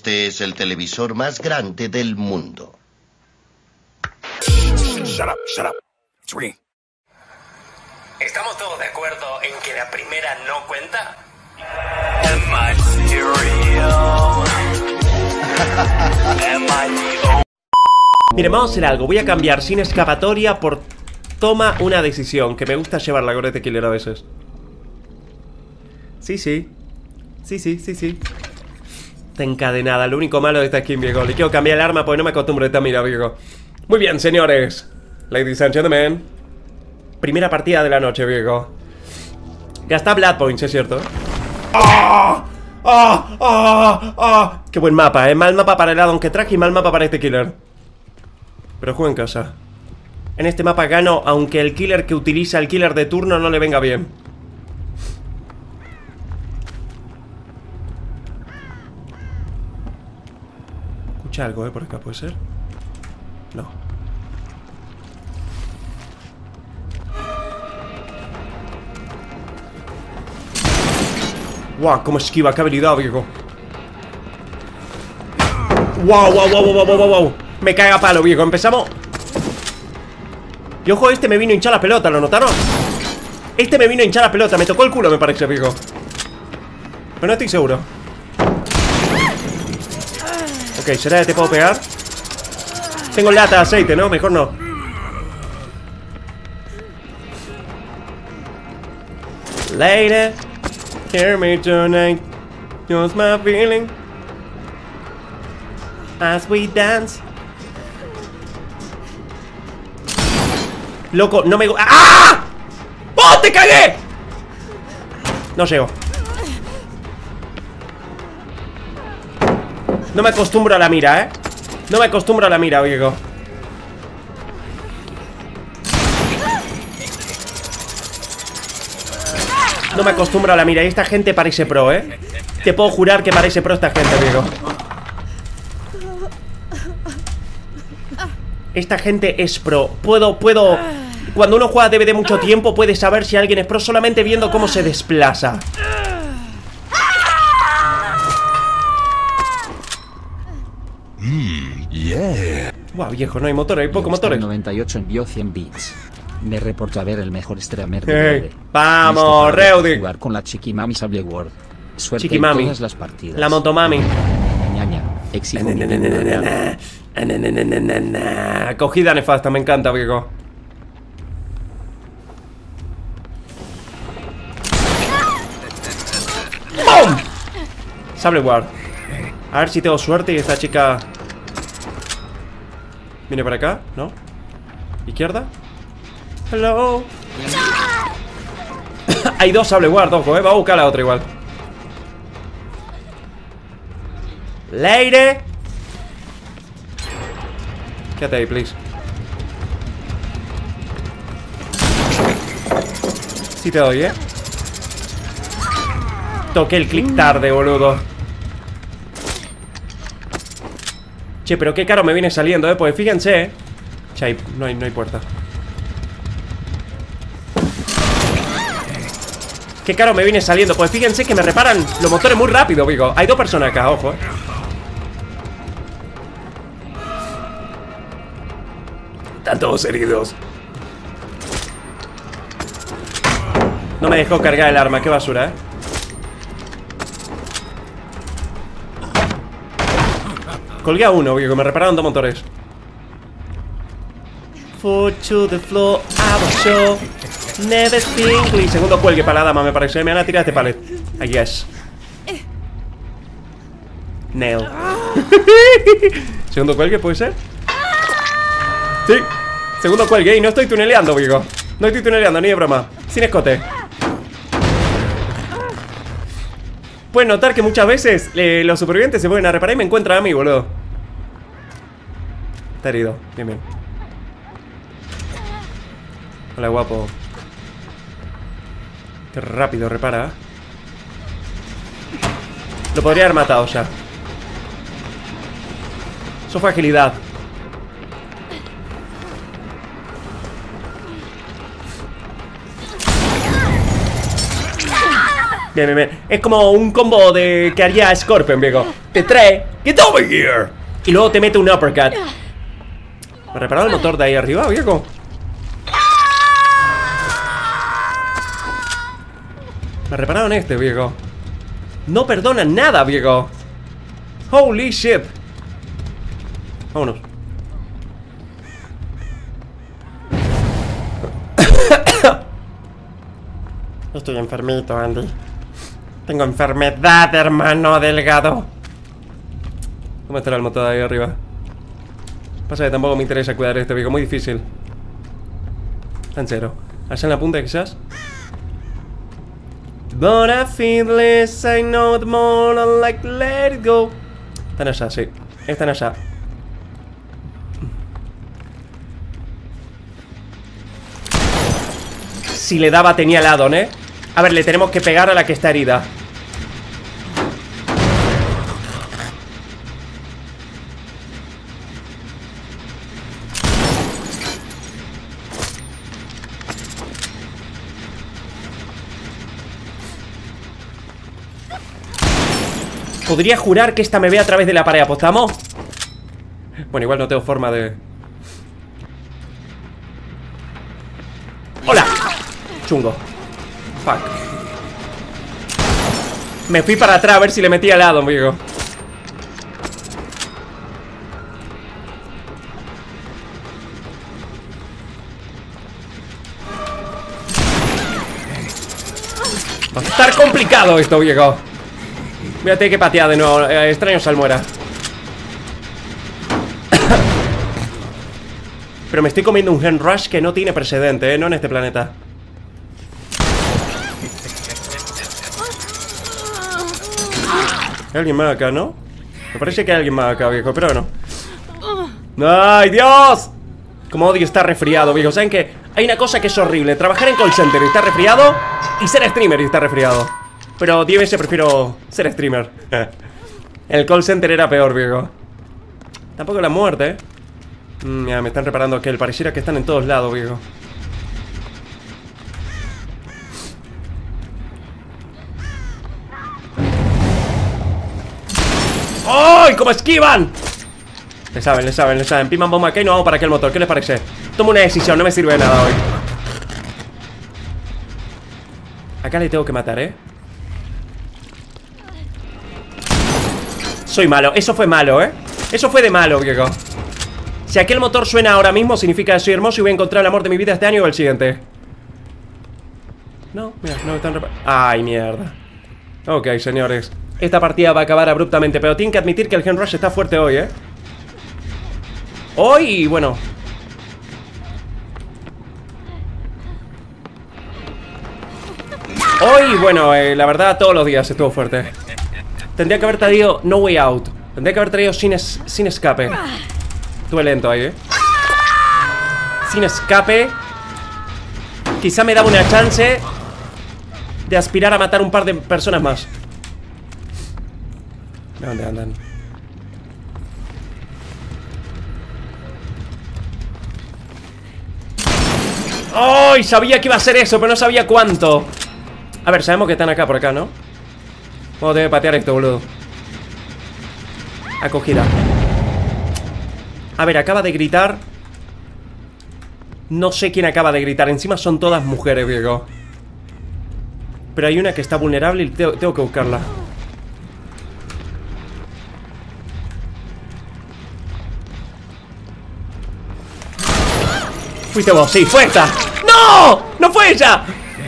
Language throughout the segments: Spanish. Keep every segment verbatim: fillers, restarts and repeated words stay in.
Este es el televisor más grande del mundo. Shut up, shut up. It's ringing. ¿Estamos todos de acuerdo en que la primera no cuenta? Am I serial? Am I the o- Miren, vamos a hacer algo. Voy a cambiar sin escapatoria por toma una decisión. Que me gusta llevar la gorrete killer a veces. Sí, sí. Sí, sí, sí, sí. Está encadenada. Lo único malo de esta skin, viejo. Le quiero cambiar el arma porque no me acostumbro a esta mira, viejo. Muy bien, señores. Ladies and gentlemen. Primera partida de la noche, viejo. Gasta Blood Points, es cierto. ¡Ah! ¡Ah! ¡Ah! ¡Ah! Qué buen mapa, eh. Mal mapa para el addon que traje y mal mapa para este killer. Pero juego en casa. En este mapa gano, aunque el killer que utiliza el killer de turno no le venga bien. Escucha algo, eh, por acá, ¿puede ser? No. Guau, cómo esquiva, qué habilidad, viejo. Guau, guau, guau, guau, guau, guau, guau. Me caga palo, viejo, empezamos. Y ojo, este me vino a hinchar la pelota, ¿lo notaron? Este me vino a hinchar la pelota, me tocó el culo, me parece, viejo. Pero no estoy seguro. Ok, ¿será que te puedo pegar? Tengo lata de aceite, ¿no? Mejor no. Lady, hear me tonight. Just my feeling as we dance. Loco, no me... ¡Ah! ¡Oh, te cagué! No llego. No me acostumbro a la mira, ¿eh? No me acostumbro a la mira, viejo. No me acostumbro a la mira. Y esta gente parece pro, ¿eh? Te puedo jurar que parece pro esta gente, viejo. Esta gente es pro. Puedo, puedo... Cuando uno juega D V D mucho tiempo, puede saber si alguien es pro solamente viendo cómo se desplaza. Mm, yeah. Buah, viejo, no hay motor, hay poco motores. noventa y ocho envió cien bits. Me reporto a ver el mejor streamer de Hey, D V D. vamos, Listo para Reudy. jugar con la Chiquimami Sable World. Suerte Chiquimami. en todas las partidas. La motomami. Ñaña, exijo mi Acogida nefasta, me encanta, viejo. ¡Bum! Sable Guard. A ver si tengo suerte y esta chica viene para acá, ¿no? ¿Izquierda? Hello. Hay dos Sable Guard, ojo, eh. Va a buscar la otra igual. Lady. Quédate ahí, please. Sí te doy, eh. Toqué el clic tarde, boludo. Che, pero qué caro me viene saliendo, eh. Pues fíjense, eh. Che, hay, no, hay, no hay puerta. Qué caro me viene saliendo. Pues fíjense que me reparan los motores muy rápido, digo. Hay dos personas acá, ojo, eh. Están todos heridos. No me dejó cargar el arma, qué basura, eh. Colgué a uno, viejo, me repararon dos motores. Foot to the floor, I was show. Never think. Segundo cuelgue para la dama, me parece. Me van a tirar este palet. I guess. Nail. Segundo cuelgue, ¿puede ser? Sí. Segundo cuelgue. Y no estoy tuneleando, viejo. No estoy tuneleando, ni de broma. Sin escote. Pueden notar que muchas veces eh, los supervivientes se vuelven a reparar y me encuentran a mí, boludo. Está herido, bien, bien. Hola, guapo. Qué rápido repara. Lo podría haber matado ya. Eso fue agilidad. Bien, bien, bien. Es como un combo de que haría Scorpion, viejo. Te trae, get over here. Y luego te mete un uppercut. ¿Me ha reparado el motor de ahí arriba, viejo? Me repararon este, viejo. No perdonan nada, viejo. Holy shit. Vámonos. Estoy enfermito, Andy. Tengo enfermedad, hermano delgado. ¿Cómo estará el motor de ahí arriba? Pasa que tampoco me interesa cuidar este, viejo. Muy difícil. Tan cero. ¿Allá en la punta, quizás? But I feel less, I know the more I like to let it go. Están allá, sí. Están allá. Si le daba tenía el addon, ¿eh? A ver, le tenemos que pegar a la que está herida. Podría jurar que esta me ve a través de la pared. ¿Apostamos? Bueno, igual no tengo forma de... ¡Hola! Chungo. Fuck. Me fui para atrás a ver si le metía al lado, amigo. Va a estar complicado esto, viejo. Voy a tener que patear de nuevo. eh, Extraño salmuera. Pero me estoy comiendo un Hen Rush que no tiene precedente, ¿eh? No en este planeta. Hay alguien más acá, ¿no? Me parece que hay alguien más acá, viejo, pero no. ¡Ay, Dios! Como odio estar resfriado, viejo. ¿Saben qué? Hay una cosa que es horrible. Trabajar en call center y estar resfriado. Y ser streamer y estar resfriado. Pero diez veces prefiero ser streamer. El call center era peor, viejo. Tampoco la muerte, ¿eh? Mm, ya me están reparando que pareciera que están en todos lados, viejo. ¡Ay! ¡Cómo esquivan! Le saben, le saben, le saben. Piman bomba acá y no vamos para aquel motor. ¿Qué les parece? Tomo una decisión, no me sirve de nada hoy. Acá le tengo que matar, ¿eh? Soy malo, eso fue malo, ¿eh? Eso fue de malo, viejo. Si aquel motor suena ahora mismo, significa que soy hermoso y voy a encontrar el amor de mi vida este año o el siguiente. No, mira, no están reparando. Ay, mierda. Ok, señores. Esta partida va a acabar abruptamente, pero tienen que admitir que el Hen Rush está fuerte hoy, ¿eh? Hoy, bueno. Hoy, bueno, eh, la verdad, todos los días estuvo fuerte. Tendría que haber traído No Way Out. Tendría que haber traído sin, es, sin escape. Estuve lento ahí, ¿eh? Sin escape. Quizá me daba una chance de aspirar a matar un par de personas más. ¿Dónde andan? ¡Ay! Sabía que iba a ser eso, pero no sabía cuánto. A ver, sabemos que están acá por acá, ¿no? Vamos a tener que patear esto, boludo. Acogida. A ver, acaba de gritar. No sé quién acaba de gritar. Encima son todas mujeres, viejo. Pero hay una que está vulnerable y tengo, tengo que buscarla. Fuiste vos, sí, fue esta. ¡No! ¡No fue ella!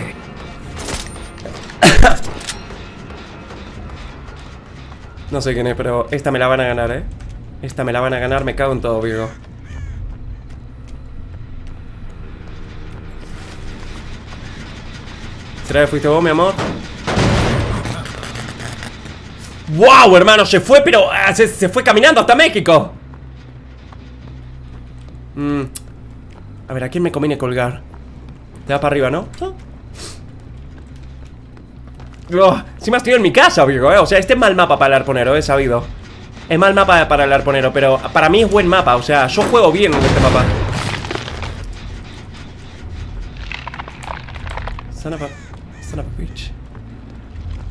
No sé quién es, pero esta me la van a ganar, ¿eh? Esta me la van a ganar, me cago en todo, viejo. ¿Será que fuiste vos, mi amor? ¡Wow, hermano! Se fue, pero uh, se, se fue caminando hasta México. Mm. A ver, ¿a quién me conviene colgar? Te vas para arriba, ¿no? Oh, si me has tenido en mi casa, viejo, ¿eh? O sea, este es mal mapa para el arponero, he sabido. Es mal mapa para el arponero, pero para mí es buen mapa. O sea, yo juego bien en este mapa. Son of a... Son of a bitch.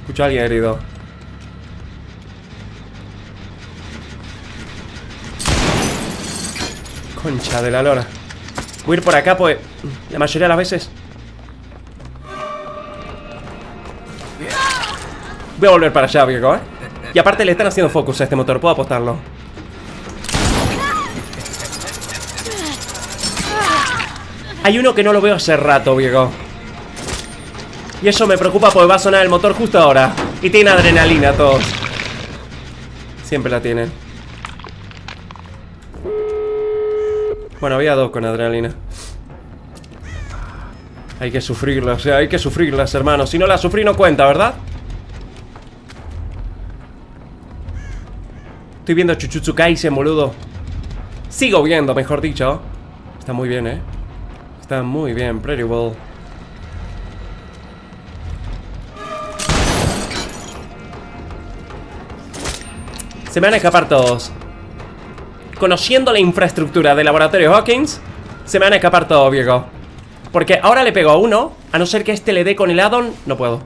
Escucho a alguien herido. Concha de la lora. Voy a ir por acá, pues la mayoría de las veces voy a volver para allá, viejo, ¿eh? Y aparte le están haciendo focus a este motor, puedo apostarlo. Hay uno que no lo veo hace rato, viejo. Y eso me preocupa porque va a sonar el motor justo ahora. Y tiene adrenalina todos. Siempre la tienen. Bueno, había dos con adrenalina. Hay que sufrirlas, o sea, hay que sufrirlas, hermano. Si no las sufrí no cuenta, ¿verdad? Estoy viendo Jujutsu Kaisen, boludo. Sigo viendo, mejor dicho. Está muy bien, ¿eh? Está muy bien, pretty well. Se me van a escapar todos. Conociendo la infraestructura del laboratorio Hawkins, se me van a escapar todos, viejo. Porque ahora le pego a uno. A no ser que este le dé con el addon, no puedo.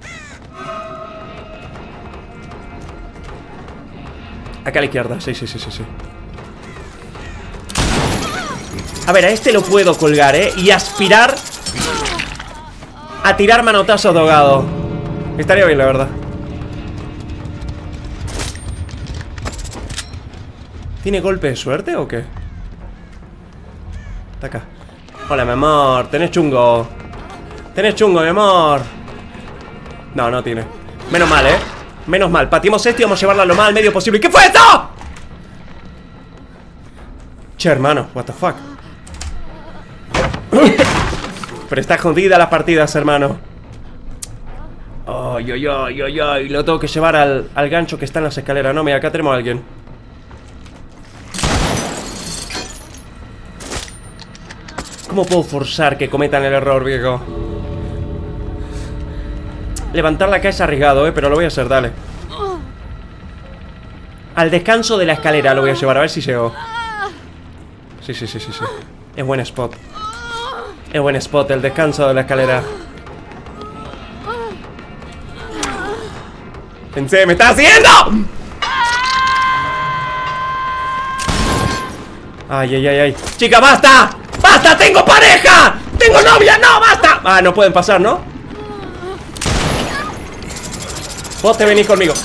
Acá a la izquierda, sí, sí, sí, sí, sí. A ver, a este lo puedo colgar, ¿eh? Y aspirar a tirar manotazos de ahogado. Estaría bien, la verdad. ¿Tiene golpe de suerte o qué? Está acá. Hola, mi amor. Tenés chungo. Tenés chungo, mi amor. No, no tiene. Menos mal, ¿eh? Menos mal. Patimos esto y vamos a llevarlo a lo más al medio posible. ¿Qué fue esto? Che, hermano. What the fuck. Pero está jodida las partidas, hermano. Ay, ay, ay, ay, ay. Lo tengo que llevar al, al gancho que está en las escaleras. No, mira, acá tenemos a alguien. ¿Cómo puedo forzar que cometan el error, viejo? Levantarla acá es arriesgado, eh, pero lo voy a hacer, dale. Al descanso de la escalera lo voy a llevar, a ver si llego. Sí, sí, sí, sí, sí. Es buen spot. Es buen spot, el descanso de la escalera. Pensé, ¡me está haciendo! Ay, ay, ay, ay. ¡Chica, basta! ¡Basta! ¡Tengo pareja! ¡Tengo novia! ¡No, basta! Ah, no pueden pasar, ¿no? Vos te venís conmigo.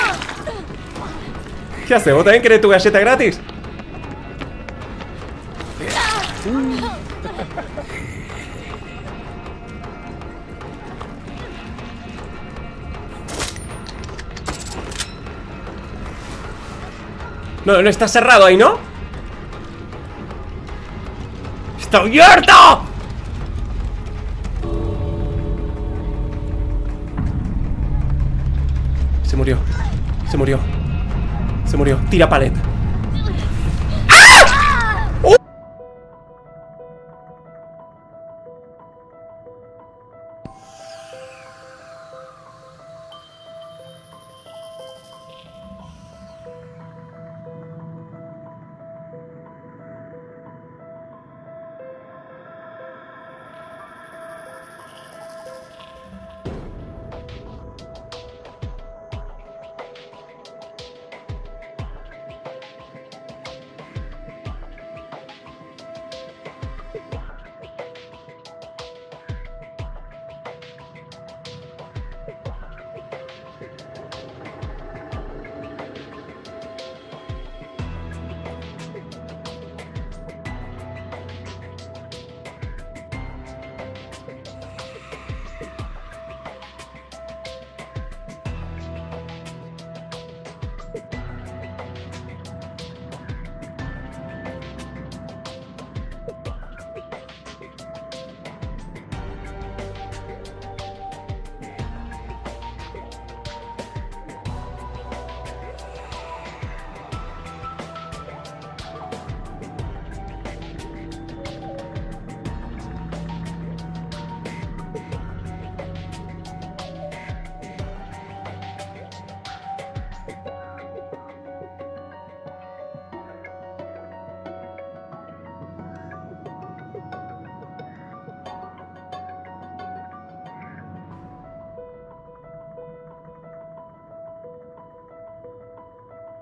¿Qué haces? ¿Vos también querés tu galleta gratis? No, no está cerrado ahí, ¿no? ¡Está abierto! Se murió. Se murió. Se murió. Tira palet. ¡Ah! ¡Uh!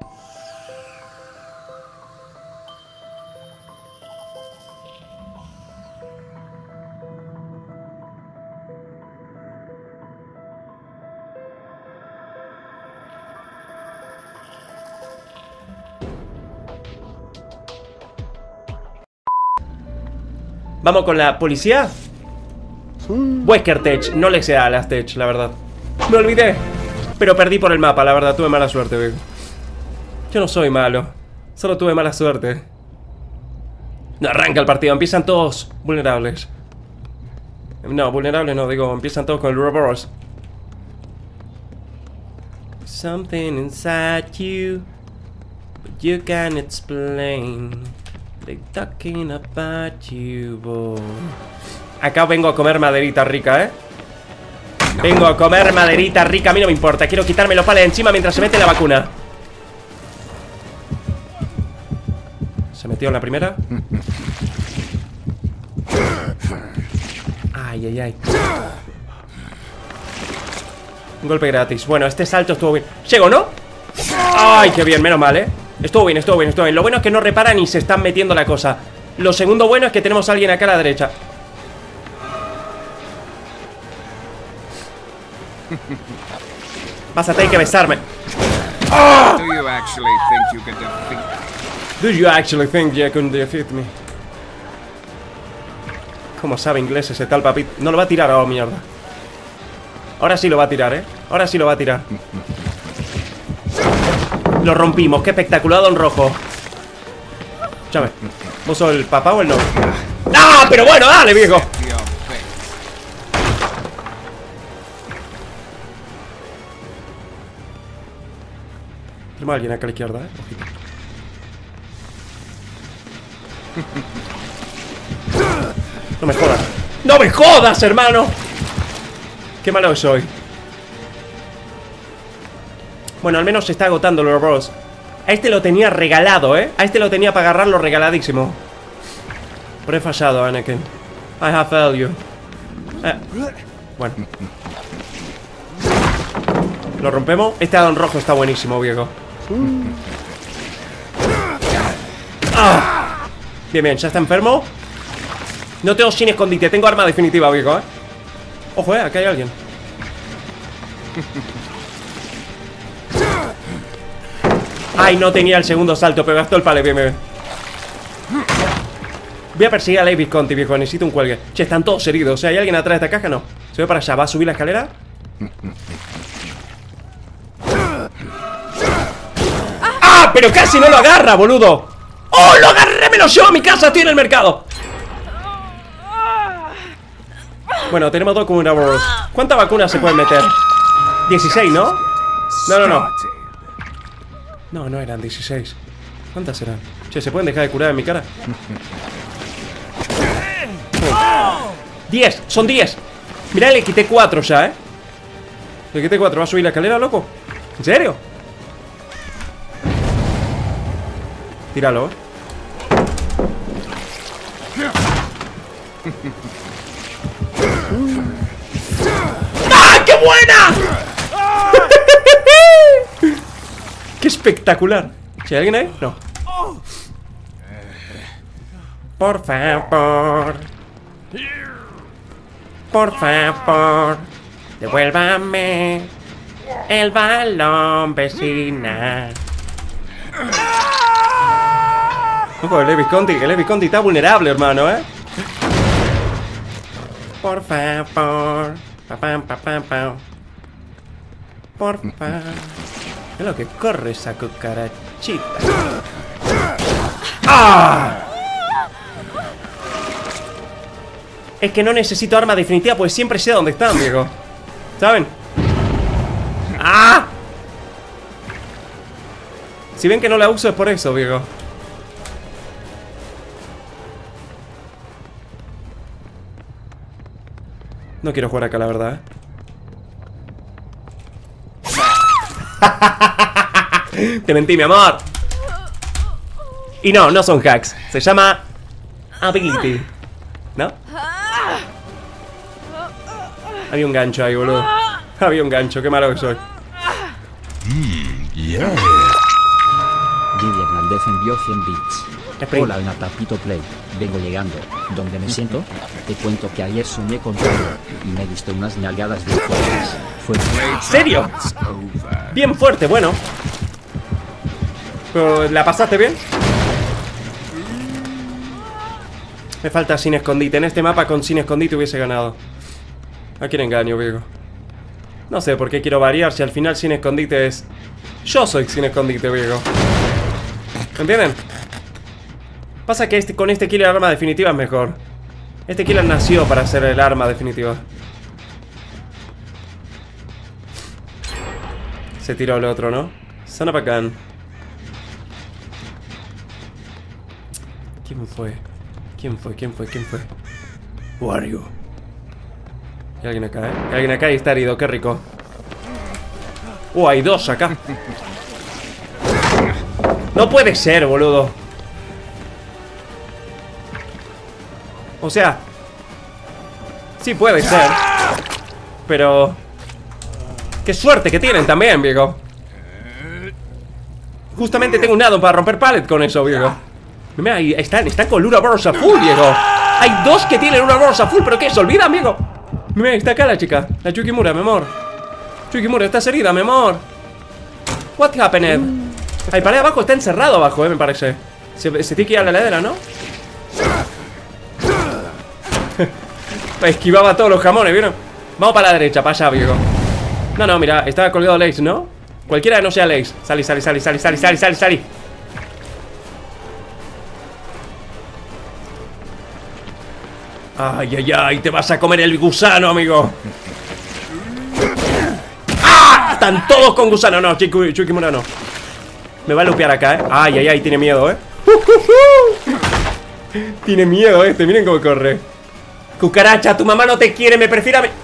Vamos con la policía. Wesker Tech, no le sé a las Tech, la verdad. Me olvidé, pero perdí por el mapa, la verdad, tuve mala suerte, viejo. Yo no soy malo, solo tuve mala suerte. No arranca el partido, empiezan todos vulnerables. No, vulnerables no, digo, empiezan todos con el Ouroboros. Something inside you, but you can't explain. They talking about you, boy. Acá vengo a comer maderita rica, ¿eh? Vengo a comer maderita rica, a mí no me importa. Quiero quitarme los palos de encima mientras se mete la vacuna. ¿Se metió en la primera? Ay, ay, ay. Un golpe gratis. Bueno, este salto estuvo bien. ¿Llego, no? Ay, qué bien, menos mal, ¿eh? Estuvo bien, estuvo bien, estuvo bien. Lo bueno es que no reparan y se están metiendo la cosa. Lo segundo bueno es que tenemos a alguien acá a la derecha. Vas a tener que besarme. ¡Oh! Do you actually think you can defeat me? Do you actually think you can defeat me? ¿Cómo sabe inglés ese tal papito? No lo va a tirar, oh mierda. Ahora sí lo va a tirar, ¿eh? Ahora sí lo va a tirar. Lo rompimos, qué espectacular, don Rojo. Escúchame, ¿vos sos el papá o el novio? ¡Ah! Pero bueno, dale, viejo. Tenemos a alguien acá a la izquierda, ¿eh? Ojito. No me jodas. ¡No me jodas, hermano! Qué malo soy. Bueno, al menos se está agotando el Ouroboros. A este lo tenía regalado, ¿eh? A este lo tenía para agarrarlo regaladísimo. Pero he fallado, Anakin. I have failed you. Eh. Bueno. Lo rompemos. Este Adón rojo está buenísimo, viejo. Ah. Bien, bien, ya está enfermo. No tengo sin escondite, tengo arma definitiva, viejo, ¿eh? Ojo, eh, aquí hay alguien. Ay, no tenía el segundo salto, pero gastó el palo, bien, bien. Voy a perseguir a Leigh Visconti, viejo, necesito un cuelgue. Che, están todos heridos, o sea, ¿hay alguien atrás de esta caja? No. Se ve para allá, ¿va a subir la escalera? ¡Ah! Pero casi no lo agarra, boludo. ¡Oh, lo agarré! ¡Me lo llevo a mi casa! ¡Estoy en el mercado! Bueno, tenemos dos como una Ouroboros. ¿Cuántas vacunas se pueden meter? dieciséis, ¿no? No, no, no. No, no eran dieciséis. ¿Cuántas eran? Che, ¿se pueden dejar de curar en mi cara? Oh. diez, son diez. Mirá, le quité cuatro ya, ¿eh? Le quité cuatro, ¿va a subir la escalera, loco? ¿En serio? Tíralo, ¿eh? ¡Ah, qué buena! ¡Qué espectacular! ¿Si hay alguien ahí? No. Por favor. Por favor. Devuélvame el balón, vecina. Ojo, el Leigh Visconti, el Leigh Visconti está vulnerable, hermano, ¿eh? Por favor. Pa, pam, pa, pam, pam. Por favor. Es lo que corre esa cucarachita. ¡Ah! Es que no necesito arma definitiva, pues siempre sé dónde están, viejo. ¿Saben? ¡Ah! Si ven que no la uso es por eso, viejo. No quiero jugar acá, la verdad, ¿eh? Te mentí, mi amor. Y no, no son hacks. Se llama ability, ¿no? Había un gancho ahí, boludo. Había un gancho, qué malo que soy. Mm, yeah. Gigi Hernández envió cien bits. Spring. Hola, Natapito Play. Vengo llegando. ¿Dónde me siento? Te cuento que ayer soñé con todo y me diste unas nalgadas bien fuertes. Fue ¿En serio? Bien fuerte, bueno. ¿Pero la pasaste bien? Me falta sin escondite. En este mapa con sin escondite hubiese ganado. ¿A quién engaño, viejo? No sé por qué quiero variar si al final sin escondite es... Yo soy sin escondite, viejo. ¿Entienden? Pasa que este, con este killer arma definitiva es mejor. Este killer nació para ser el arma definitiva. Se tiró el otro, ¿no? Son of a gun. ¿Quién fue? ¿Quién fue? ¿Quién fue? ¿Quién fue? Who are you? Hay alguien acá, ¿eh? Hay alguien acá y está herido, qué rico. Uh, hay dos acá. No puede ser, boludo. O sea, sí puede ser. Pero qué suerte que tienen también, viejo. Justamente tengo un addon para romper pallet con eso, viejo. Mira, ahí están, están con una bolsa full, viejo. Hay dos que tienen una bolsa full, pero ¿qué? ¿Se olvida, amigo? Mira, está acá la chica, la Chukimura, mi amor. Chukimura, estás herida, mi amor. What happened? Hay pared abajo, está encerrado abajo, eh, me parece. Se, se tiene que ir a la heladera, ¿no? Esquivaba todos los jamones, ¿vieron? Vamos para la derecha, para allá, viejo. No, no, mira, estaba colgado Lace, ¿no? Cualquiera que no sea Lace. Salí, salí, salí, salí, salí, salí, salí, salí. Ay, ay, ay, te vas a comer el gusano, amigo. ¡Ah! Están todos con gusano. No, Chukimura no. Me va a lupear acá, ¿eh? Ay, ay, ay, tiene miedo, ¿eh? Tiene miedo este, miren cómo corre. Cucaracha, tu mamá no te quiere, me prefiere a mí.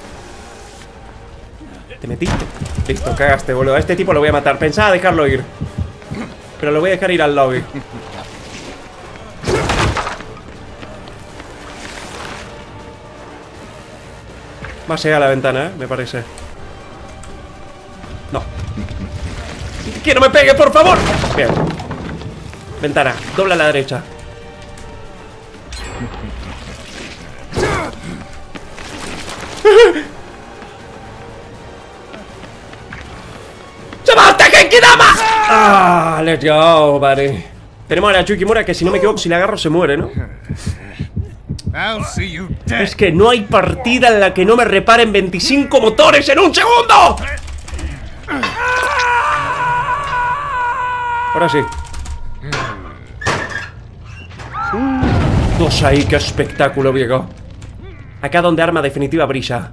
¿Te metiste? Listo, cagaste, boludo. A este tipo lo voy a matar. Pensaba dejarlo ir, pero lo voy a dejar ir al lobby. Va a llegar a la ventana, ¿eh? Me parece. No. ¡Que no me pegue, por favor! Bien. Ventana, dobla a la derecha. ¡Llamaste a Genkidama! Ah, let's go, buddy. Tenemos a la Chukimura que si no me equivoco, si la agarro se muere, ¿no? I'll see you dead. Es que no hay partida en la que no me reparen veinticinco motores en un segundo. Ahora sí. Dos ahí, qué espectáculo, viejo. Acá donde arma definitiva brilla.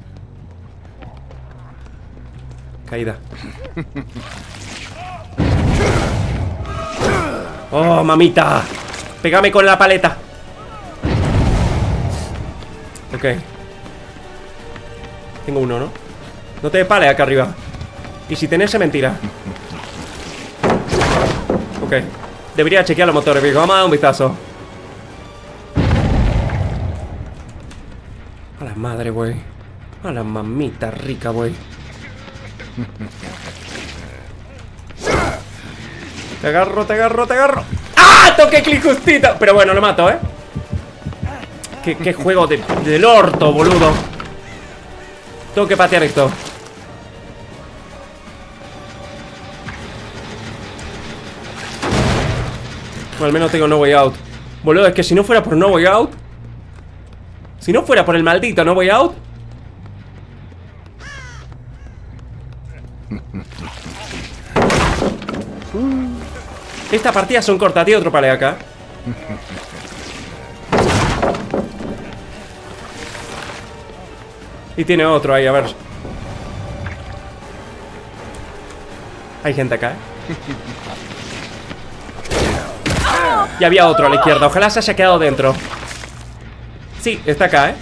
Caída. Oh, mamita. Pégame con la paleta. Ok. Tengo uno, ¿no? No te des pale acá arriba. Y si tenés, es mentira. Ok. Debería chequear los motores, viejo. Vamos a dar un vistazo. A la madre, güey. A la mamita rica, güey. Te agarro, te agarro, te agarro. ¡Ah! Toqué clic justito. Pero bueno, lo mato, ¿eh? ¿Qué, qué juego de, del orto, boludo? Tengo que patear esto. Bueno, al menos tengo No Way Out. Boludo, es que si no fuera por No Way Out, si no fuera por el maldito No Way Out, esta partida son cortas. Tiene otro palé acá. Y tiene otro ahí, a ver. Hay gente acá, ¿eh? Y había otro a la izquierda. Ojalá se haya quedado dentro. Sí, está acá, ¿eh?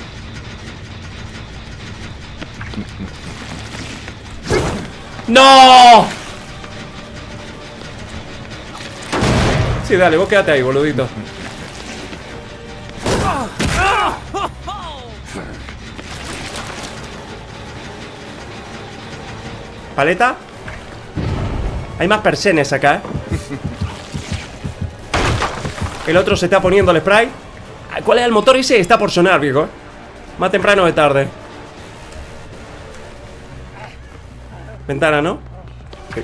¡No! Sí, dale, vos quédate ahí, boludito. ¿Paleta? Hay más persenes acá, ¿eh? El otro se está poniendo el spray. ¿Cuál es el motor ese? Está por sonar, viejo. Más temprano de tarde. Ventana, ¿no? Okay.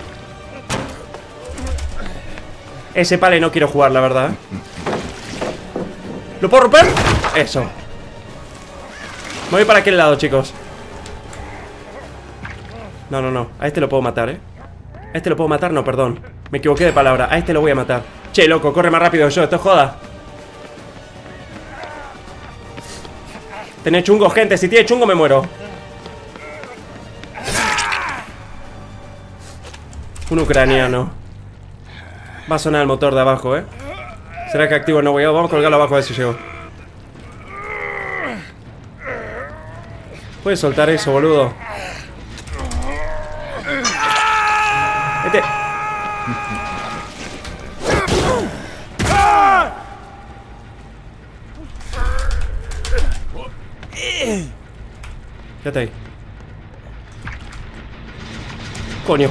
Ese pale no quiero jugar, la verdad. ¿Lo puedo romper? Eso. Me voy para aquel lado, chicos. No, no, no. A este lo puedo matar, ¿eh? A este lo puedo matar, no, perdón. Me equivoqué de palabra. A este lo voy a matar. Che, loco, corre más rápido que yo. Esto es joda. Tiene chungo, gente. Si tiene chungo, me muero. Un ucraniano. Va a sonar el motor de abajo, ¿eh? ¿Será que activo el no voy a? Vamos a colgarlo abajo a ver si llego. Puedes soltar eso, boludo. Vete. Quédate ahí. Coño.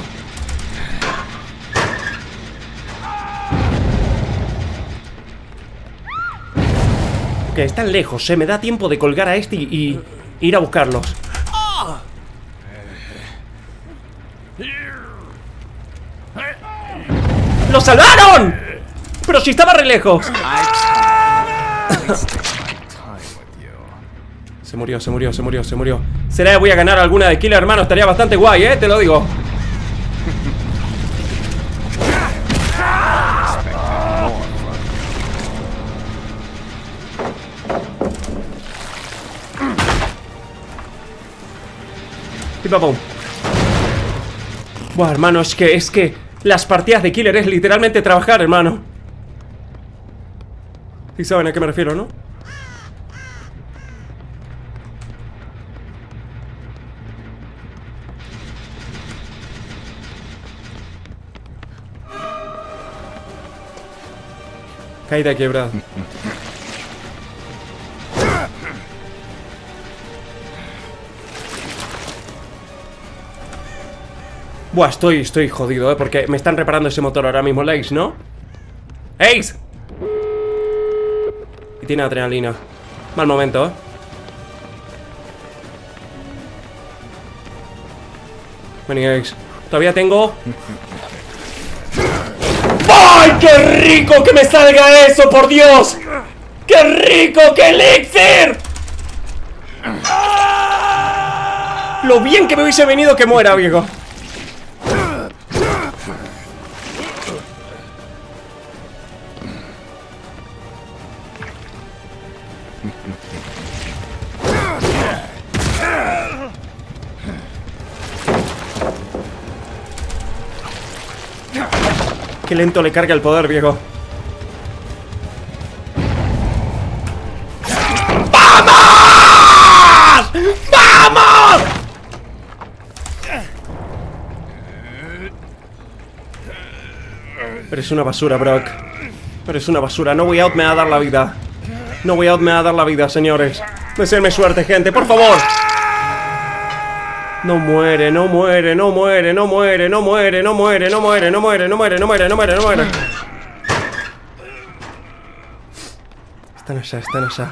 Ok, están lejos, se me da tiempo de colgar a este y, y ir a buscarlos. ¡Lo salvaron! Pero si estaba re lejos. Se murió, se murió, se murió, se murió. ¿Será que voy a ganar alguna de Killer, hermano? Estaría bastante guay, eh, te lo digo. Pipapum. Buah, hermano, es que, es que las partidas de Killer es literalmente trabajar, hermano. Sí saben a qué me refiero, ¿no? Caída quebrada. Buah, estoy, estoy jodido, eh, porque me están reparando ese motor ahora mismo, Ace, ¿no? ¡Ace! Y tiene adrenalina. Mal momento, eh. Vení, Ace. Todavía tengo... ¡Ay, qué rico que me salga eso, por Dios! ¡Qué rico, qué elixir! Lo bien que me hubiese venido que muera, viejo. Qué lento le carga el poder, viejo. ¡Vamos! ¡Vamos! Eres una basura, Brock. Eres una basura. No Way Out me va a dar la vida. No Way Out me va a dar la vida, señores. Deseenme suerte, gente, por favor. No muere, no muere, no muere, no muere, no muere, no muere, no muere, no muere, no muere, no muere, no muere, no muere. Están allá, están allá.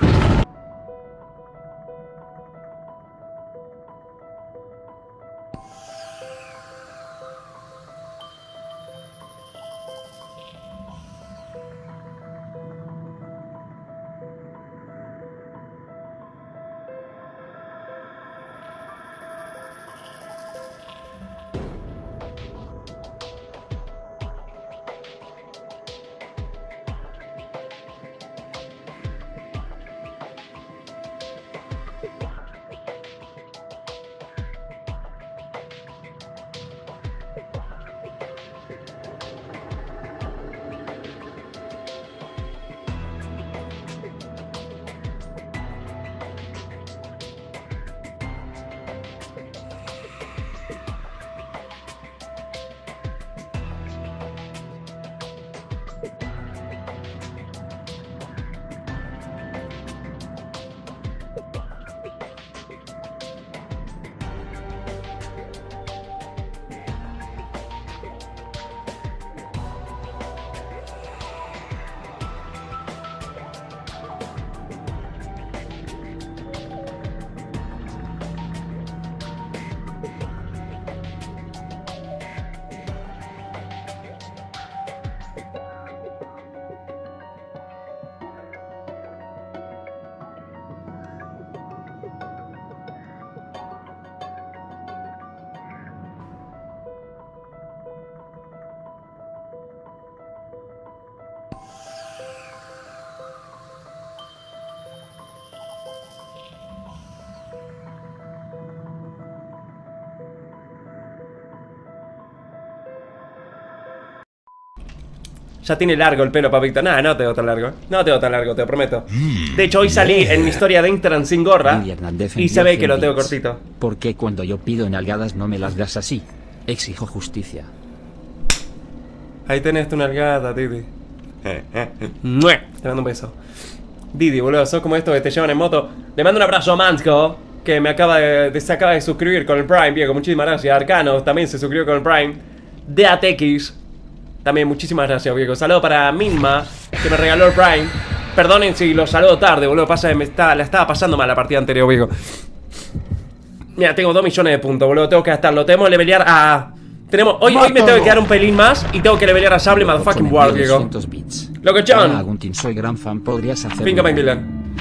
Ya tiene largo el pelo, papito. Nada, no tengo tan largo. No tengo tan largo, te lo prometo. De hecho, hoy salí en mi historia de Instagram sin gorra y se ve que lo tengo cortito. ¿Por qué cuando yo pido nalgadas no me las das así? Exijo justicia. Ahí tenés tu nalgada, Didi. Te mando un beso. Didi, boludo, sos como estos que te llevan en moto. Le mando un abrazo a Mansko, que me acaba de, de, se acaba de suscribir con el Prime, viejo. Muchísimas gracias. Arcano también se suscribió con el Prime. D A T X también, muchísimas gracias, viejo. Saludo para Minma, que me regaló el Prime. Perdonen si lo saludo tarde, boludo. Pasa que me está, la estaba pasando mal la partida anterior, viejo. Mira, tengo dos millones de puntos, boludo. Tengo que gastarlo. Tenemos que levelear a... Tenemos... Hoy, hoy me tengo que quedar un pelín más y tengo que levelear a Sable Motherfucking War, viejo. Locochón. Aguntin, soy gran fan, podrías hacer. Finca Macmillan.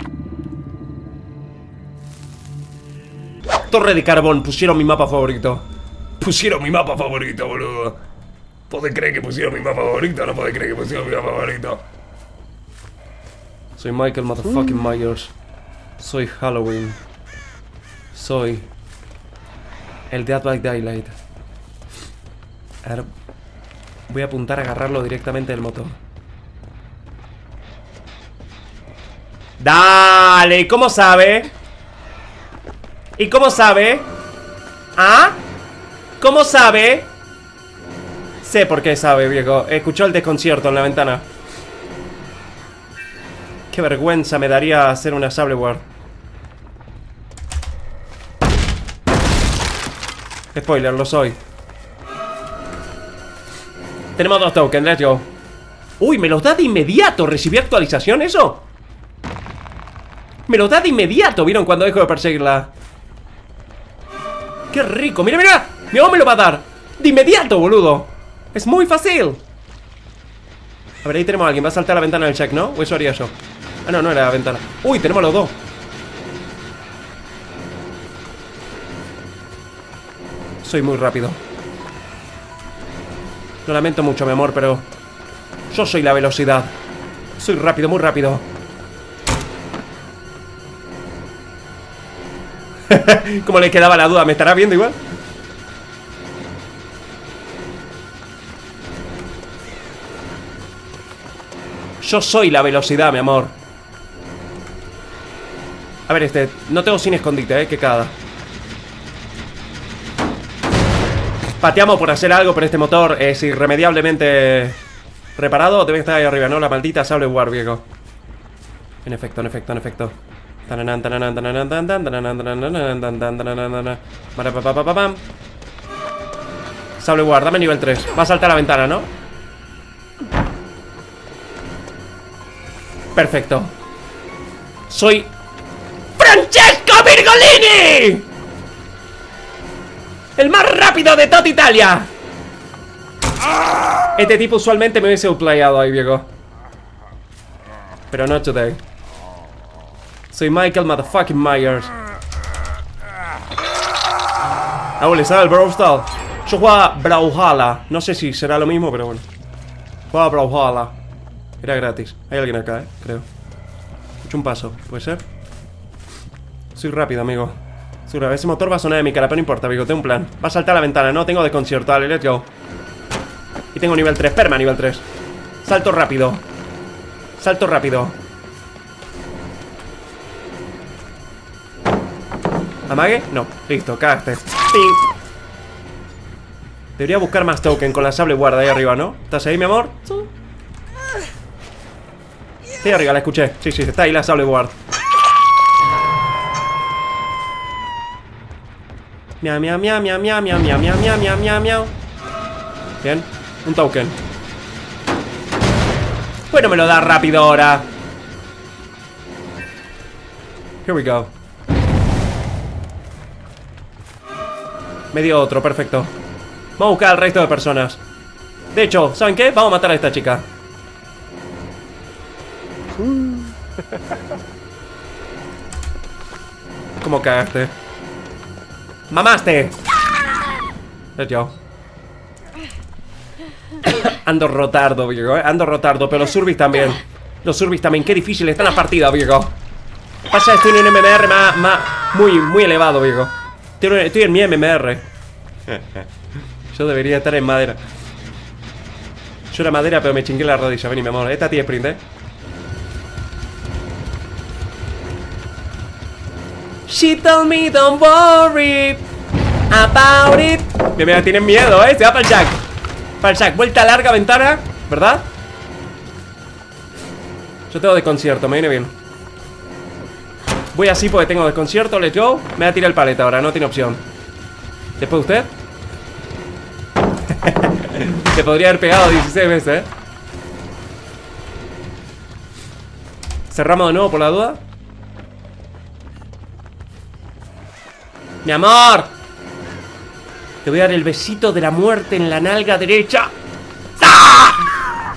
Torre de Carbón, pusieron mi mapa favorito. Pusieron mi mapa favorito, boludo. ¿Podés creer que pusieron mi mapa favorito? No podés creer que pusieron mi mapa favorito. Soy Michael Motherfucking Myers. Soy Halloween. Soy el Dead by Daylight. A ver, voy a apuntar a agarrarlo directamente del motor. ¡Dale! ¿Cómo sabe? ¿Y cómo sabe? ¿Ah? ¿Cómo sabe? Sé por qué sabe, viejo. Escuchó el desconcierto en la ventana. Qué vergüenza me daría hacer una Sable Ward. Spoiler, lo soy. Tenemos dos tokens, let's go. Uy, me los da de inmediato. ¿Recibí actualización eso? Me los da de inmediato. ¿Vieron cuando dejo de perseguirla? ¡Qué rico! ¡Mira, mira! ¡Mi mamá me lo va a dar! ¡De inmediato, boludo! ¡Es muy fácil! A ver, ahí tenemos a alguien. Va a saltar a la ventana del check, ¿no? ¿O eso haría yo? Ah, no, no era la ventana. ¡Uy! Tenemos los dos. Soy muy rápido. Lo lamento mucho, mi amor, pero... yo soy la velocidad. Soy rápido, muy rápido. Como le quedaba la duda, ¿me estará viendo igual? Yo soy la velocidad, mi amor. A ver, este, no tengo sin escondite, eh, que cada. Pateamos por hacer algo, pero este motor es irremediablemente reparado. Debe estar ahí arriba, ¿no? La maldita Sable War, viejo. En efecto, en efecto, en efecto. Sable War, dame nivel tres. Va a saltar a la ventana, ¿no? Perfecto. Soy Francesco Virgolini, el más rápido de toda Italia. Este tipo usualmente me hubiese outplayado ahí, viejo, pero no today. Soy Michael Motherfucking Myers. Ah, le sale el Brawl Stars. Yo jugaba Brawlhalla. No sé si será lo mismo, pero bueno. Jugaba Brawlhalla. Era gratis. Hay alguien acá, eh, creo. He hecho un paso, ¿puede ser? Soy rápido, amigo. Soy rápido. Ese motor va a sonar de mi cara, pero no importa, amigo. Tengo un plan. Va a saltar a la ventana, no tengo desconcierto. Dale, let's go. Y tengo nivel tres, perma nivel tres. Salto rápido. Salto rápido. ¿Amague? No, listo, cagaste. ¡Ping! Debería buscar más token con la Sable Guarda ahí arriba, ¿no? ¿Estás ahí, mi amor? Está ahí arriba, la escuché. Sí, sí, está ahí la Sable Guard. Miau, miau, miau, miau, miau, miau, miau, miau, miau, miau, miau, miau. Bien, un token. Bueno, me lo da rápido ahora. Here we go. Me dio otro, perfecto. Vamos a buscar al resto de personas. De hecho, ¿saben qué? Vamos a matar a esta chica. ¿Cómo cagaste? ¡Mamaste! Let's go. Ando rotardo, viejo, ¿eh? Ando rotardo, pero los Surbis también. Los Surbis también, qué difícil está la partida, viejo. Pasa, estoy en un M M R más, más, muy, muy elevado, viejo. Estoy, estoy en mi M M R. Yo debería estar en madera. Yo era madera, pero me chingué la rodilla. Vení, mi amor. Esta tiene sprint, eh. She told me don't worry about it. Mira, mira, tienen miedo, eh. Se va para el Jack. Para el Jack. Vuelta larga, ventana. ¿Verdad? Yo tengo desconcierto, me viene bien. Voy así porque tengo desconcierto. Let's go. Me va a tirar el paleta ahora, no tiene opción. Después usted. Te podría haber pegado dieciséis veces, eh. Cerramos de nuevo por la duda. Mi amor, te voy a dar el besito de la muerte en la nalga derecha. ¡Ah!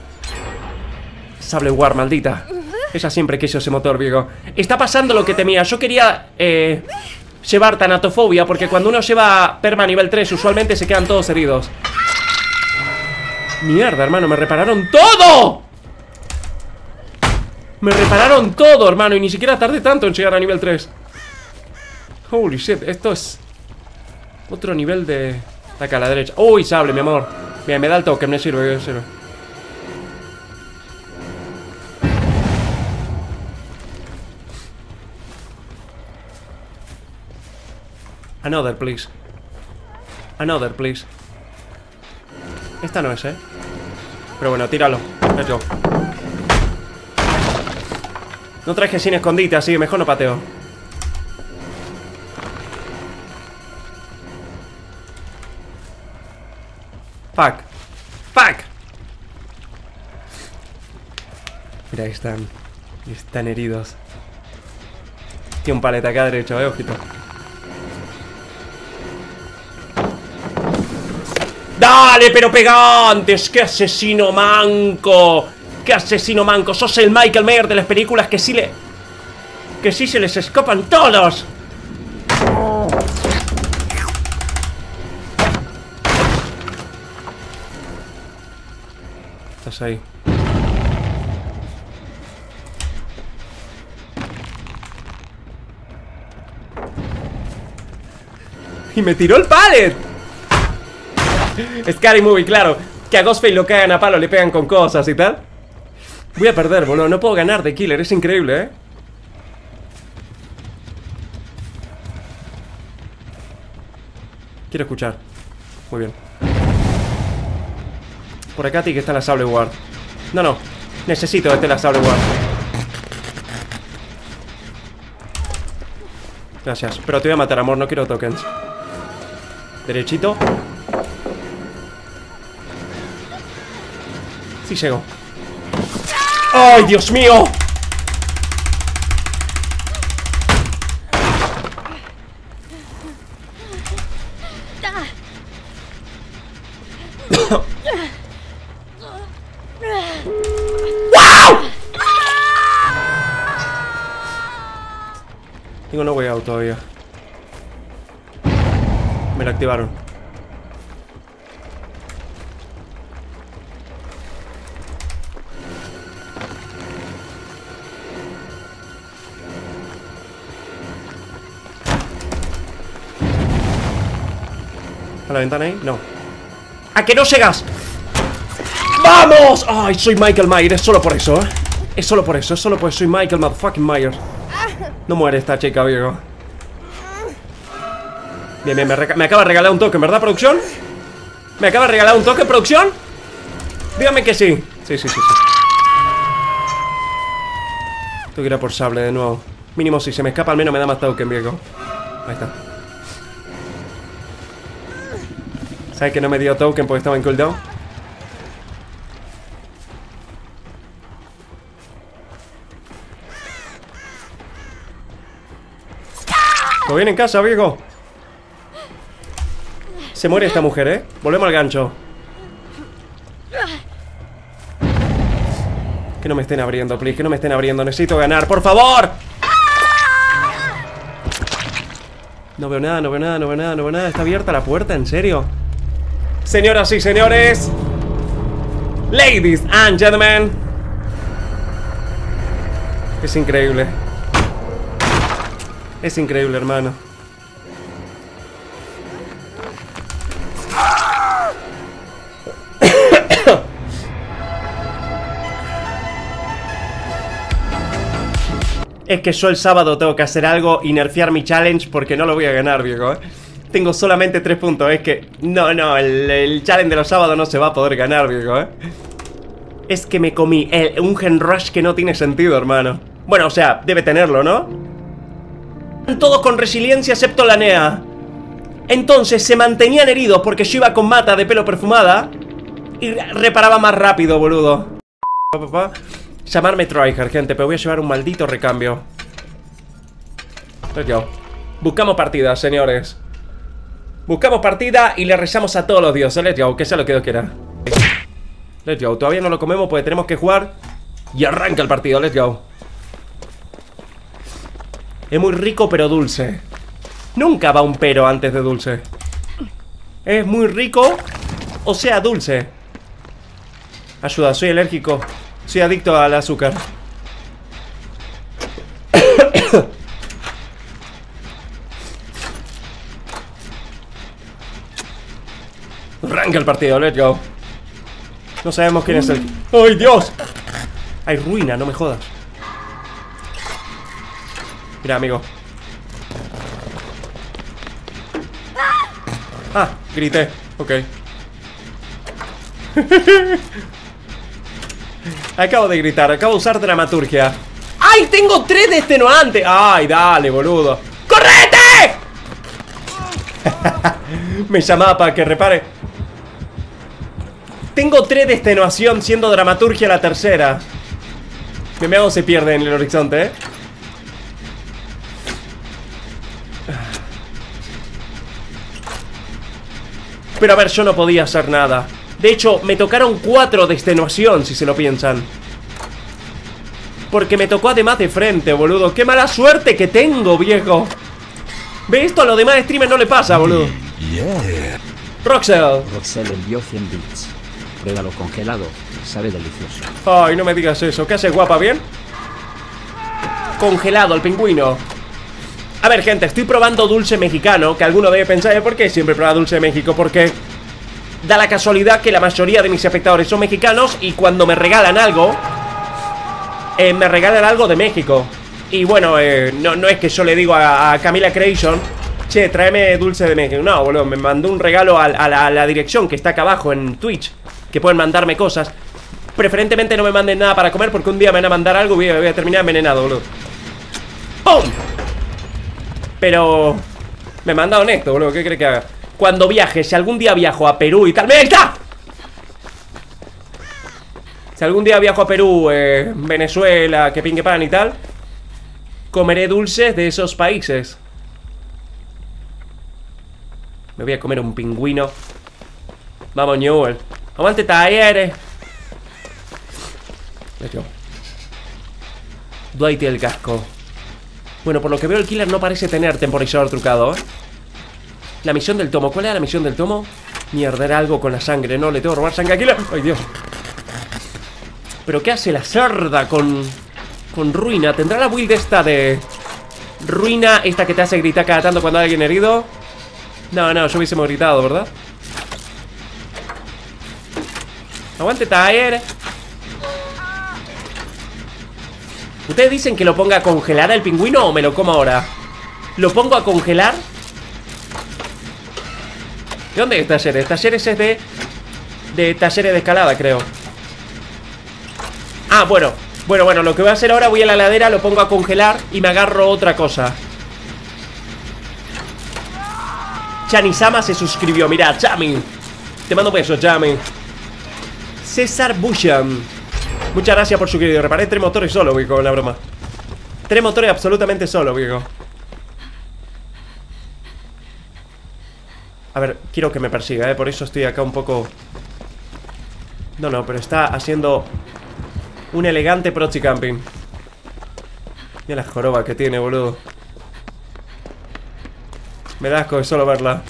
Sable War, maldita. Ella siempre quiso ese motor, viejo. Está pasando lo que temía. Yo quería eh, llevar tanatofobia, porque cuando uno lleva perma nivel tres usualmente se quedan todos heridos. Mierda, hermano, me repararon todo. Me repararon todo, hermano, y ni siquiera tardé tanto en llegar a nivel tres. Holy shit, esto es otro nivel de... Acá a la derecha. Uy, sable, mi amor. Mira, me da el toque, me sirve, me sirve. Another, please. Another, please. Esta no es, eh. Pero bueno, tíralo. Let's go. No traje sin escondite, así que mejor no pateo. Fuck. Fuck. Mira, ahí están. Están heridos. Tiene un paleta acá derecho, eh, ojito. ¡Dale, pero pega antes! ¡Qué asesino manco! ¡Qué asesino manco! Sos el Michael Myers de las películas que sí le... Que sí se les escapan todos. Estás ahí. Y me tiró el pallet. Scary Movie, claro. Que a Ghostface lo cagan a palo, le pegan con cosas y tal. Voy a perder, boludo. No puedo ganar de Killer, es increíble, eh. Quiero escuchar. Muy bien. Por acá tiene que estar la Sable Ward. No, no. Necesito que esté la Sable Ward. Gracias. Pero te voy a matar, amor. No quiero tokens. Derechito. Sí llego. ¡Ay, Dios mío! ¡Wow! Tengo no way out todavía. Me la activaron. ¿A la ventana ahí? No. ¡A que no llegas! ¡Vamos! ¡Ay, soy Michael Myers! Es solo por eso, ¿eh? Es solo por eso, es solo porque soy Michael motherfucking Myers. No muere esta chica, viejo. Bien, bien, me, me acaba de regalar un token, ¿verdad, producción? ¿Me acaba de regalar un token, producción? Dígame que sí. Sí, sí, sí, sí. Tengo que ir a por sable de nuevo. Mínimo si se me escapa al menos me da más token, viejo. Ahí está. ¿Sabes que no me dio token porque estaba en cooldown? ¿Todo bien en casa, viejo? Se muere esta mujer, ¿eh? Volvemos al gancho. Que no me estén abriendo, please. Que no me estén abriendo. Necesito ganar, por favor. No veo nada, no veo nada, no veo nada, no veo nada. ¿Está abierta la puerta? ¿En serio? Señoras y señores, ladies and gentlemen, es increíble. Es increíble, hermano. Es que yo el sábado tengo que hacer algo y nerfear mi challenge porque no lo voy a ganar, viejo, ¿eh? Tengo solamente tres puntos, es que... No, no, el, el challenge de los sábados no se va a poder ganar, viejo, ¿eh? Es que me comí el, un gen rush que no tiene sentido, hermano. Bueno, o sea, debe tenerlo, ¿no? Todos con resiliencia excepto la Nea. Entonces se mantenían heridos porque yo iba con mata de pelo perfumada y reparaba más rápido, boludo. Llamarme tryhard, gente, pero voy a llevar un maldito recambio. Let's go. Buscamos partida, señores. Buscamos partida y le rezamos a todos los dioses. Let's go, que sea lo que Dios quiera. Let's go, todavía no lo comemos porque tenemos que jugar. Y arranca el partido, let's go. Es muy rico pero dulce. Nunca va un pero antes de dulce. Es muy rico, o sea dulce. Ayuda, soy alérgico. Soy adicto al azúcar. Arranca el partido, let's go. No sabemos quién es el... ¡Ay, Dios! Hay ruina, no me jodas. Mira, amigo. Ah, grité, ok. Acabo de gritar, acabo de usar dramaturgia. ¡Ay, tengo tres de extenuante! ¡Ay, dale, boludo! ¡Correte! Me llamaba para que repare. Tengo tres de extenuación siendo dramaturgia la tercera. Que me hago se pierde en el horizonte, ¿eh? Pero a ver, yo no podía hacer nada. De hecho, me tocaron cuatro de extenuación, si se lo piensan. Porque me tocó además de frente, boludo. ¡Qué mala suerte que tengo, viejo! ¿Ve esto? A los demás streamers no le pasa, boludo. Yeah. Roxel. Roxel envió cien bits. Pruébalo congelado, sabe delicioso. Ay, no me digas eso. ¿Qué haces, guapa? ¿Bien? Congelado, el pingüino. A ver, gente, estoy probando dulce mexicano. Que alguno debe pensar, ¿eh? ¿Por qué siempre prueba dulce de México? Porque da la casualidad que la mayoría de mis espectadores son mexicanos. Y cuando me regalan algo, eh, me regalan algo de México. Y bueno, eh, no, no es que yo le digo a, a Camila Creation: che, tráeme dulce de México. No, boludo, me mandó un regalo a, a, la, a la dirección que está acá abajo en Twitch, que pueden mandarme cosas. Preferentemente no me manden nada para comer, porque un día me van a mandar algo y voy a, voy a terminar envenenado, boludo. ¡Pum! Pero me manda honesto, boludo, ¿qué crees que haga? Cuando viaje, si algún día viajo a Perú y tal... ¡Mira, ahí está! Si algún día viajo a Perú, eh, Venezuela, que pingue pan y tal, comeré dulces de esos países. Me voy a comer un pingüino. Vamos, Newell. Aguante, talleres. Let's go. Dwight y el casco. Bueno, por lo que veo el killer no parece tener temporizador trucado, ¿eh? La misión del tomo. ¿Cuál era la misión del tomo? Mierda, era algo con la sangre, ¿no? Le tengo que robar sangre al killer. ¡Ay, Dios! ¿Pero qué hace la cerda con... con ruina? ¿Tendrá la build esta de... ruina, esta que te hace gritar cada tanto cuando hay alguien herido? No, no, yo hubiésemos gritado, ¿verdad? Aguante, taller. ¿Ustedes dicen que lo ponga a congelar al pingüino o me lo como ahora? ¿Lo pongo a congelar? ¿De dónde es talleres? Talleres es de... de talleres de escalada, creo. Ah, bueno. Bueno, bueno, lo que voy a hacer ahora, voy a la heladera, lo pongo a congelar y me agarro otra cosa. Chanisama se suscribió. Mira, Chami, te mando besos, Chami. César Bushan, muchas gracias por suscribir. Reparé tres motores solo, viejo, con la broma. Tres motores absolutamente solo, viejo. A ver, quiero que me persiga, eh. Por eso estoy acá un poco... No, no, pero está haciendo un elegante proxy camping. Mira la joroba que tiene, boludo. Me da asco de solo verla.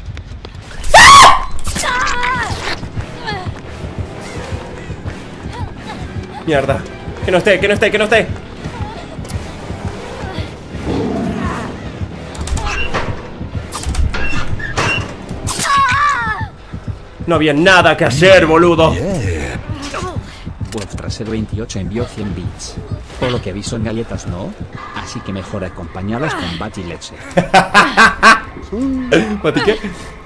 Mierda. Que no esté, que no esté, que no esté. No había nada que hacer, boludo. Yeah. Wolf Trasero veintiocho envió cien bits. Por lo que vi son galletas, ¿no? Así que mejor acompañarlas con batileche. ¿Bati qué?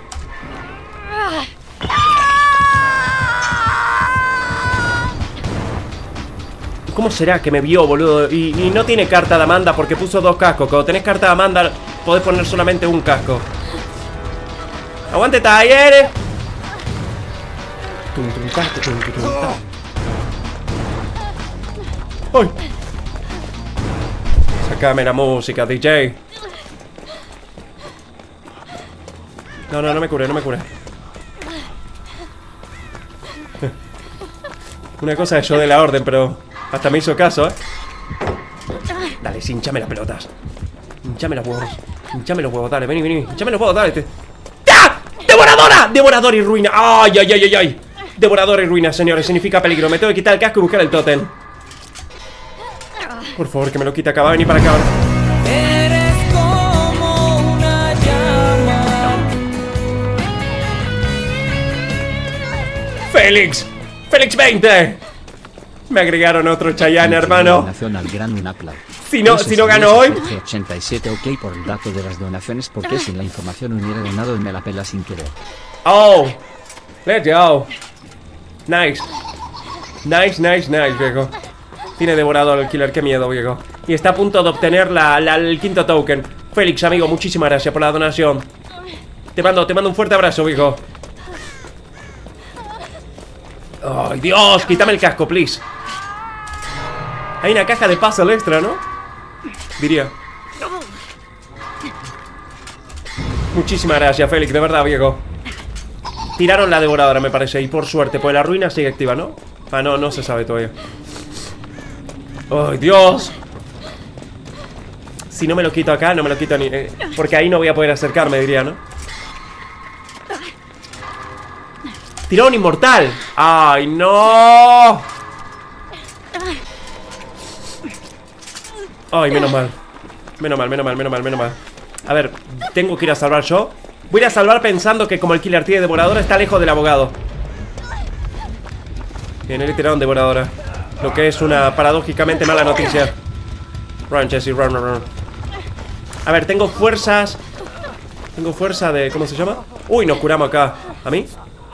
¿Cómo será que me vio, boludo? Y, y no tiene carta de Amanda porque puso dos cascos. Cuando tenés carta de Amanda podés poner solamente un casco. ¡Aguante, talleres! ¡Tum, tum, ta, tum, tum, tum, ta! ¡Ay! Sácame la música, D J. No, no, no me cure, no me cure. Una cosa es yo de la orden, pero hasta me hizo caso, ¿eh? Dale, sí, hinchame las pelotas. Hinchame los huevos. Hinchame los huevos, dale, vení, vení. Hinchame los huevos, dale. Te... ¡Ah! ¡Devoradora! ¡Devorador y ruina! ¡Ay, ay, ay, ay, ay! Devorador y ruina, señores. Significa peligro. Me tengo que quitar el casco y buscar el tótem. Por favor, que me lo quite acá. Va a venir para acá ahora. Eres como una llama. ¡Félix! ¡Félix veinte! Me agregaron otro Chayanne, hermano. Donación al gran Unapla. Si no, Eso si no sí, gano hoy. ochenta y siete, ok, por el dato de las donaciones, porque sin la información hubiera ganado y me la pela sin querer. Oh, let's go. Nice. Nice, nice, nice, viejo. Tiene devorador el killer, qué miedo, viejo. Y está a punto de obtener la, la, el quinto token. Félix, amigo, muchísimas gracias por la donación. Te mando, te mando un fuerte abrazo, viejo. Ay, Dios, quítame el casco, please. Hay una caja de puzzle extra, ¿no? Diría. Muchísimas gracias, Félix, de verdad, viejo. Tiraron la devoradora, me parece. Y por suerte, pues la ruina sigue activa, ¿no? Ah, no, no se sabe todavía. ¡Ay, Dios! Si no me lo quito acá, no me lo quito ni... Eh, porque ahí no voy a poder acercarme, diría, ¿no? ¡Tiró un inmortal! ¡Ay, no! ¡Ay, menos mal! Menos mal, menos mal, menos mal, menos mal. A ver, tengo que ir a salvar yo. Voy a ir a salvar pensando que como el killer tiene devoradora, está lejos del abogado. Bien, él le tiraron devoradora. Lo que es una paradójicamente mala noticia. Run, Jesse, run, run, run. A ver, tengo fuerzas. Tengo fuerza de... ¿Cómo se llama? Uy, nos curamos acá. ¿A mí?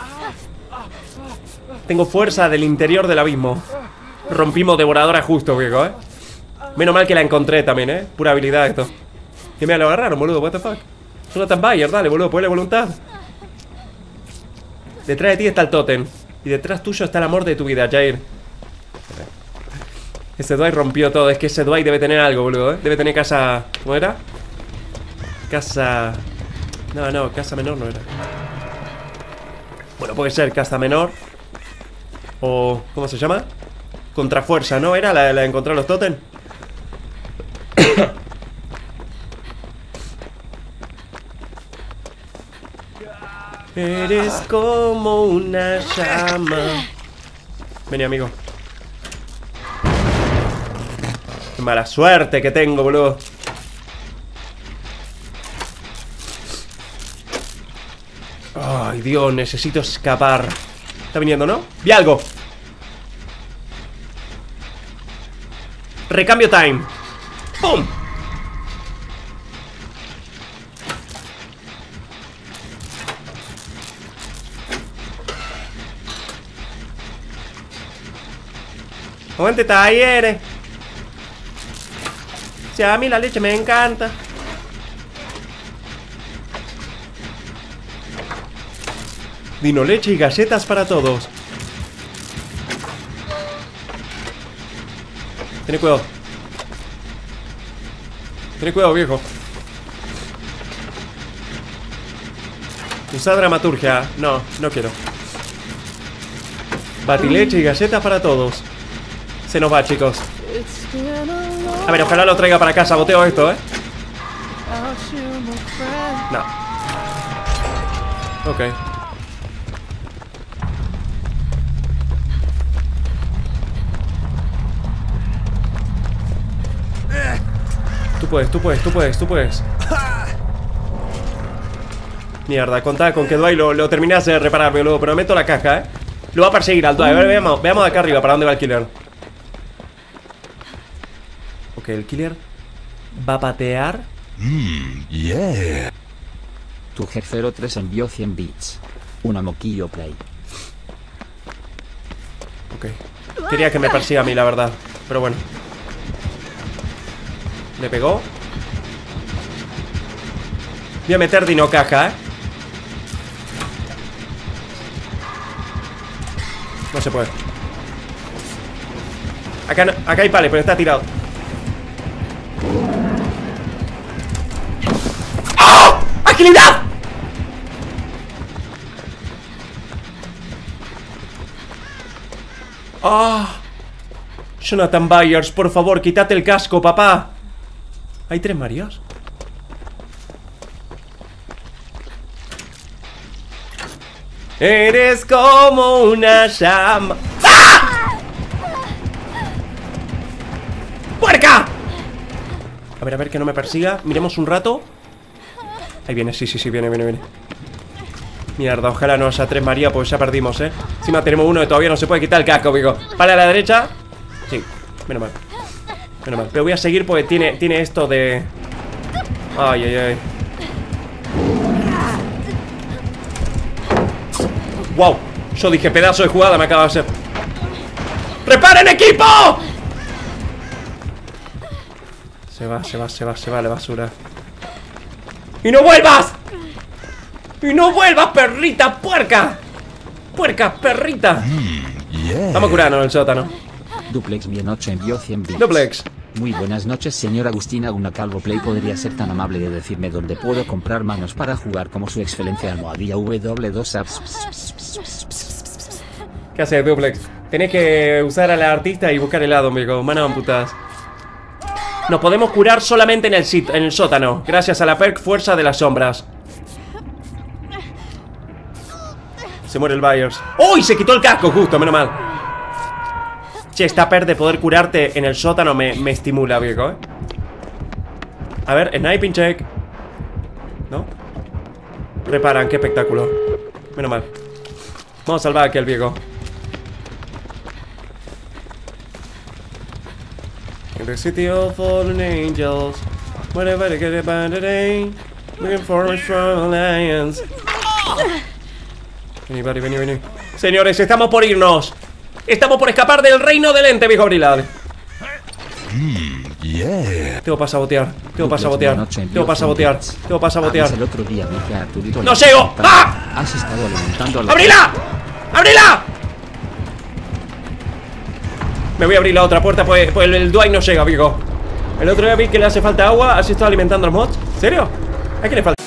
Tengo fuerza del interior del abismo. Rompimos devoradora justo, viejo, ¿eh? Menos mal que la encontré también, ¿eh? Pura habilidad esto. Que me lo agarraron, boludo, what the fuck. Jonathan Bayer, dale, boludo, ponle voluntad. Detrás de ti está el tótem. Y detrás tuyo está el amor de tu vida, Jair. Ese Dwight rompió todo. Es que ese Dwight debe tener algo, boludo, ¿eh? Debe tener casa... ¿Cómo era? Casa... No, no, casa menor no era. Bueno, puede ser casa menor. O... ¿Cómo se llama? Contrafuerza, ¿no? ¿Era la, la de encontrar los tótem? Eres como una llama. Vení, amigo. Qué mala suerte que tengo, boludo. Ay, Dios, necesito escapar. Está viniendo, ¿no? Vi algo. Recambio time. ¡Pum! Aguante, talleres. Si a mí la leche me encanta. Dino leche y galletas para todos. Ten cuidado. Ten cuidado, viejo. Usa dramaturgia. No, no quiero. Batileche y galletas para todos. Se nos va, chicos. A ver, ojalá lo traiga para casa. Boteo esto, ¿eh? No. Ok. Tú puedes, tú puedes, tú puedes, tú puedes. Mierda, contaba con que Dwight lo, lo terminase de reparar, boludo. Pero meto la caja, ¿eh? Lo va a perseguir al Dwight. A ver, veamos, veamos de acá arriba para dónde va el killer. Ok, el killer va a patear. Mmm, yeah. Tu G cero tres envió cien bits. Una moquillo play. Ok. Quería que me persiga a mí, la verdad. Pero bueno. Le pegó. Voy a meter Dino Caja, ¿eh? No se puede. Acá, no, acá hay pales, pero está tirado. ¡Oh! ¡Agilidad! ¡Ah! Jonathan Byers, por favor, quítate el casco, papá. ¿Hay tres Marías? Eres como una llama. ¡Ah! ¡Puerca! A ver, a ver, que no me persiga. Miremos un rato. Ahí viene, sí, sí, sí, viene, viene, viene. Mierda, ojalá no sea tres María, pues ya perdimos, eh. Encima tenemos uno que todavía no se puede quitar el casco, amigo. Para a la derecha. Sí, menos mal. Menos mal. Pero voy a seguir porque tiene, tiene esto de... Ay, ay, ay. Wow, yo dije pedazo de jugada me acaba de hacer. ¡Preparen equipo! Se va, se va, se va, se va la basura. ¡Y no vuelvas! ¡Y no vuelvas, perrita, puerca! ¡Puerca, perrita! Mmm, yeah. Vamos a curarnos en el sótano. Duplex bien ocho envió cien bits. Duplex. Muy buenas noches, señor Agustina. Una Calvo Play podría ser tan amable de decirme dónde puedo comprar manos para jugar como su excelencia almohadilla W dos apps. ¿Qué hace Duplex? Tenés que usar a la artista y buscar helado, amigo. Manos amputadas. Nos podemos curar solamente en el, sit en el sótano, gracias a la perk Fuerza de las Sombras. Se muere el Byers. ¡Uy! Se quitó el casco justo, menos mal. Che, esta perk de poder curarte en el sótano me, me estimula, viejo, eh. A ver, sniping check. ¿No? Reparan, qué espectáculo. Menos mal. Vamos a salvar aquí al viejo. In the city of fallen angels, whatever they get about today, looking for a strong alliance. Vení, vení, vení, vení. Señores, estamos por irnos. Estamos por escapar del reino del ente, viejo Brilad. Mmm, yeah. Tengo para sabotear, tengo para sabotear, tengo para sabotear, tengo para sabotear. El otro día vi que Arturito ¡No llego! ¡Ah! Has estado alimentando a la... ¡Abrila! ¡Abrila! Me voy a abrir la otra puerta, pues, pues el, el Dwight no llega, viejo. El otro día vi que le hace falta agua, así está alimentando a los mods. ¿En serio? ¿A qué le falta?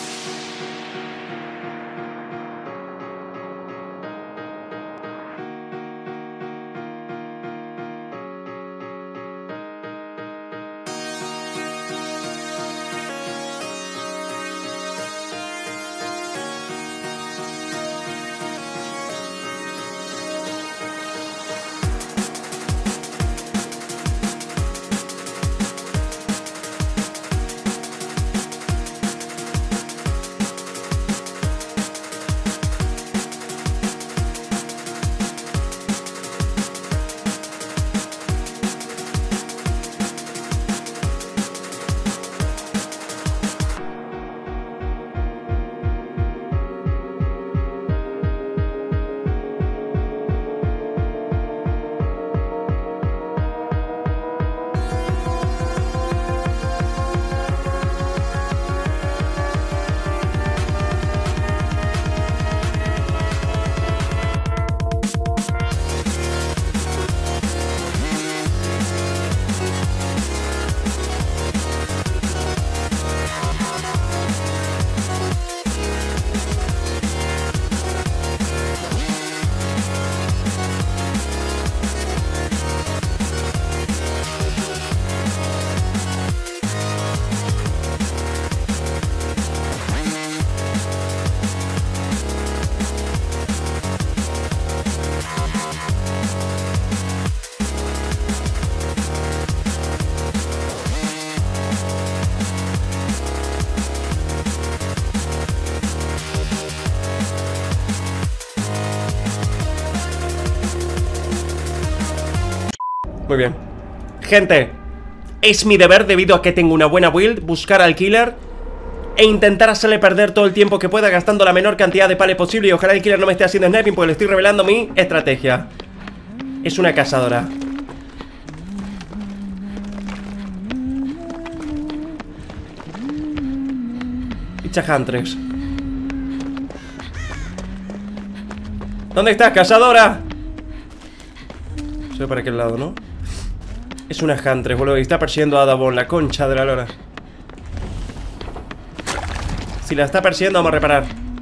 Muy bien. Gente, Es mi deber, debido a que tengo una buena build, buscar al killer e intentar hacerle perder todo el tiempo que pueda, gastando la menor cantidad de pales posible. Y ojalá el killer no me esté haciendo sniping, porque le estoy revelando mi estrategia. Es una cazadora. It's a Huntress. ¿Dónde estás, cazadora? Soy para aquel lado, ¿no? Es una Huntress, boludo, y está persiguiendo a Adabon, la concha de la lora. Si la está persiguiendo, vamos a reparar.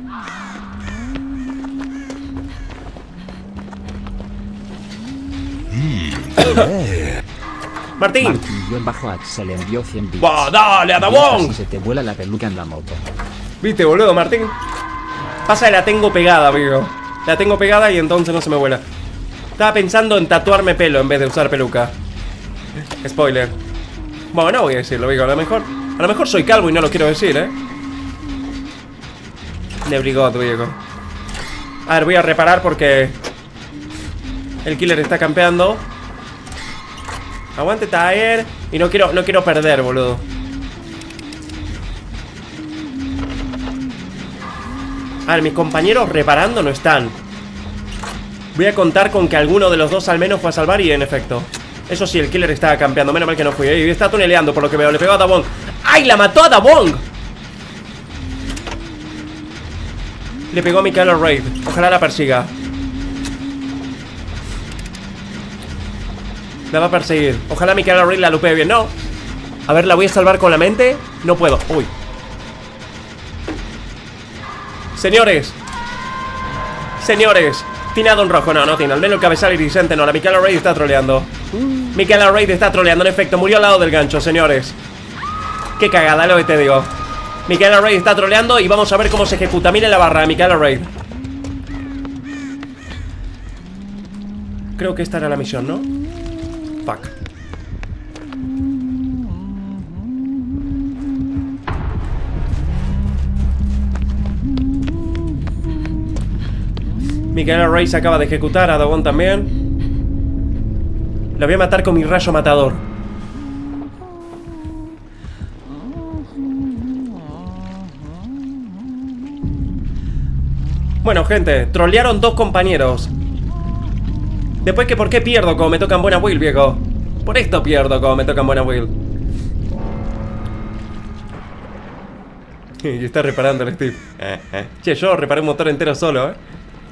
Martín. Martín guión bajo Axel envió cien bits. ¡Buah, dale, Adabon! Si se te vuela la peluca en la moto. ¿Viste, boludo, Martín? Pasa que la tengo pegada, amigo. La tengo pegada y entonces no se me vuela. Estaba pensando en tatuarme pelo en vez de usar peluca. Spoiler. Bueno, no voy a decirlo, amigo. A lo mejor, a lo mejor soy calvo y no lo quiero decir, ¿eh? Nebrigot, viejo. A ver, voy a reparar porque el killer está campeando. Aguante, Taer. Y no quiero, no quiero perder, boludo. A ver, mis compañeros reparando no están. Voy a contar con que alguno de los dos al menos fue a salvar y en efecto. Eso sí, el killer estaba campeando. Menos mal que no fui. Y está tuneleando por lo que veo. Le pegó a Adabon. ¡Ay, la mató a Adabon! Le pegó a Michaela Raid. Ojalá la persiga. La va a perseguir. Ojalá Michaela Raid la lupee bien. No. A ver, la voy a salvar con la mente. No puedo. Uy. Señores. Señores. Tiene a Don Rojo, no, no tiene. Al menos el cabezal irisante, no. La Michaela Raid está troleando. Michaela Raid está troleando, en efecto. Murió al lado del gancho, señores. Qué cagada, lo que te digo. Michaela Raid está troleando y vamos a ver cómo se ejecuta. Miren la barra de Michaela Raid. Creo que esta era la misión, ¿no? Fuck. Michaela Raid se acaba de ejecutar, a Adabon también. La voy a matar con mi rayo matador. Bueno, gente, trolearon dos compañeros. Después que por qué pierdo como me tocan buena build, viejo. Por esto pierdo como me tocan buena build. Y está reparando el Steve. eh, eh. Che, yo reparé un motor entero solo, eh.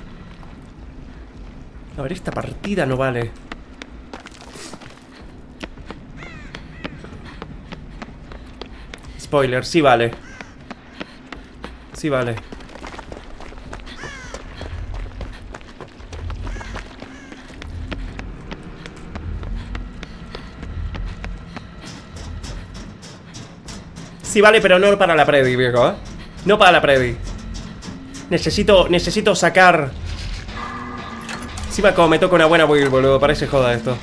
A ver, esta partida no vale. Spoiler, sí vale. Sí vale. Sí vale, pero no para la predi, viejo, ¿eh? No para la predi. Necesito, necesito sacar... Encima como me toca una buena build, boludo. Parece joda esto.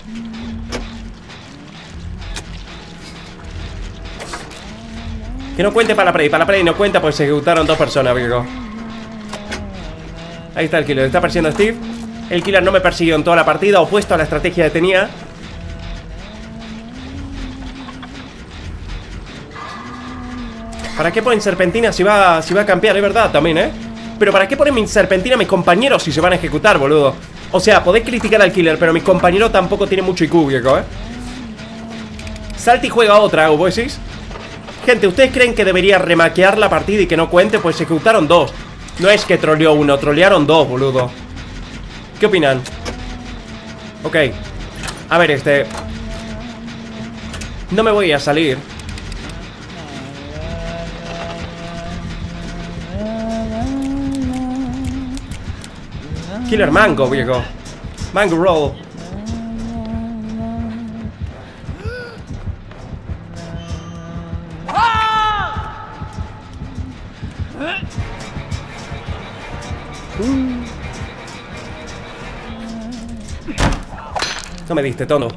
Que no cuente para la predi. Para la predi no cuenta porque se ejecutaron dos personas, viejo. Ahí está el killer. Está persiguiendo a Steve. El killer no me persiguió en toda la partida, opuesto a la estrategia que tenía. ¿Para qué ponen serpentina si va, si va a campear? Es verdad también, ¿eh? Pero ¿para qué ponen mi serpentina a mis compañeros si se van a ejecutar, boludo? O sea, podés criticar al killer, pero mis compañeros tampoco tienen mucho I Q, viejo, ¿eh? Salta y juega otra, ¿vos decís? Gente, ¿ustedes creen que debería remaquear la partida y que no cuente? Pues se ejecutaron dos. No es que troleó uno, trolearon dos, boludo. ¿Qué opinan? Ok. A ver, este... No me voy a salir. Killer mango, viejo. Mango roll. No me diste tono.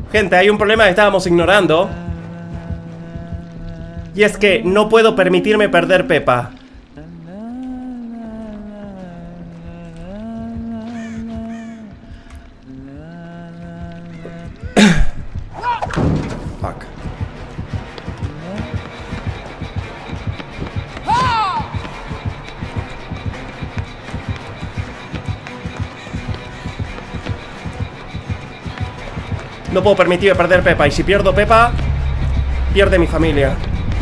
Gente, hay un problema que estábamos ignorando. Y es que no puedo permitirme perder Pepa. Fuck. No puedo permitirme perder Pepa. Y si pierdo Pepa, pierde mi familia.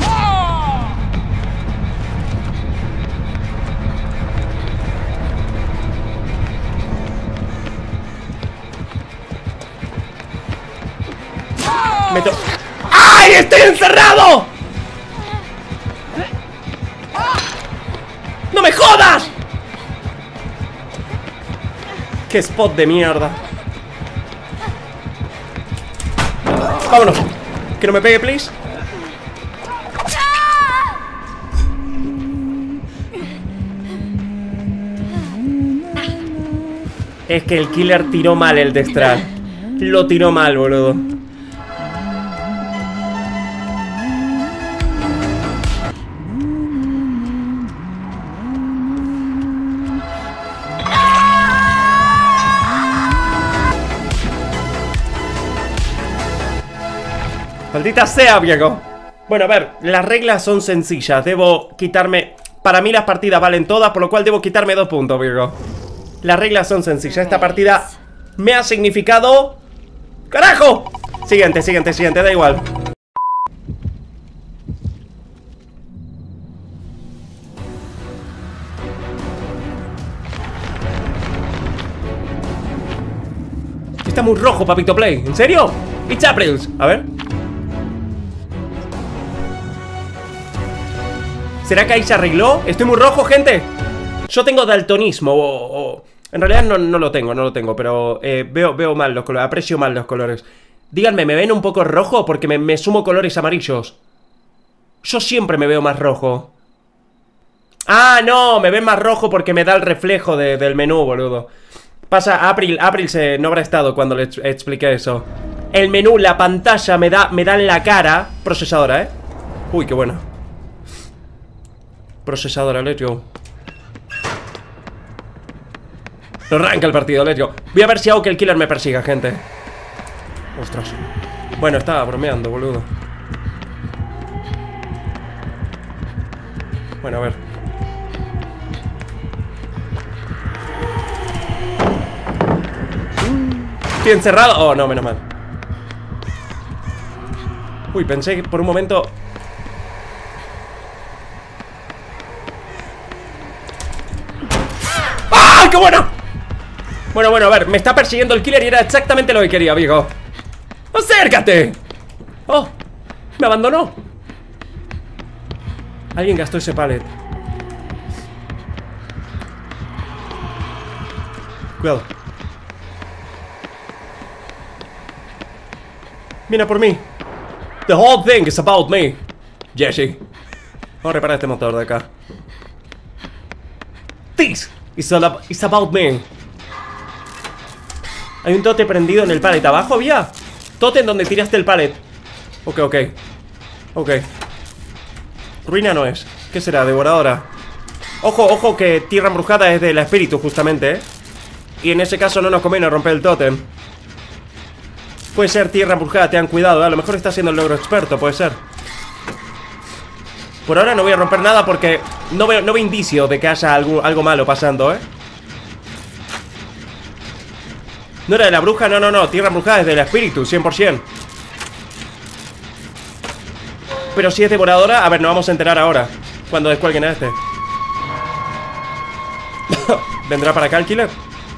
Me to- ¡Ay! ¡Estoy encerrado! ¡No me jodas! ¡Qué spot de mierda! ¡Vámonos! Que no me pegue, please. Es que el killer tiró mal el destral. Lo tiró mal, boludo. Maldita sea, viejo. Bueno, a ver, las reglas son sencillas. Debo quitarme... Para mí las partidas valen todas, por lo cual debo quitarme dos puntos, viejo. Las reglas son sencillas. Esta partida me ha significado... ¡Carajo! Siguiente, siguiente, siguiente, da igual. Está muy rojo, Papito Play. ¿En serio? It's April. A ver. ¿Será que ahí se arregló? ¿Estoy muy rojo, gente? Yo tengo daltonismo o, o... En realidad no, no lo tengo, no lo tengo. Pero eh, veo, veo mal los colores, aprecio mal los colores. Díganme, ¿me ven un poco rojo? Porque me, me sumo colores amarillos. Yo siempre me veo más rojo. Ah, no, me ven más rojo porque me da el reflejo de, del menú, boludo. Pasa, April, April se, no habrá estado cuando le ex, expliqué eso. El menú, la pantalla me da, me da en la cara. Procesadora, ¿eh? Uy, qué bueno. Procesadora, let's go. No arranca el partido, let's go. Voy a ver si hago que el killer me persiga, gente. Ostras. Bueno, estaba bromeando, boludo. Bueno, a ver. Estoy encerrado. Oh, no, menos mal. Uy, pensé que por un momento... ¡Ah, qué bueno! Bueno, bueno, a ver, me está persiguiendo el killer y era exactamente lo que quería, viejo. ¡Acércate! ¡Oh! Me abandonó. Alguien gastó ese pallet. Cuidado. Viene por mí. The whole thing is about me, Jesse. Vamos a reparar este motor de acá. This is, all ab is about me. Hay un tote prendido en el pallet. ¿Abajo había? Tote en donde tiraste el pallet. Ok, ok. Ok. Ruina no es. ¿Qué será? Devoradora. Ojo, ojo que tierra embrujada es de la espíritu justamente, ¿eh? Y en ese caso no nos conviene romper el tótem. Puede ser tierra embrujada, tengan cuidado, ¿eh? A lo mejor está haciendo el logro experto, puede ser. Por ahora no voy a romper nada porque no veo, no veo indicio de que haya algo, algo malo pasando, ¿eh? ¿No era de la bruja? No, no, no, tierra embrujada es de la espíritu, cien por cien. Pero si es devoradora, a ver, nos vamos a enterar ahora, cuando descuelguen a este. ¿Vendrá para acá el killer?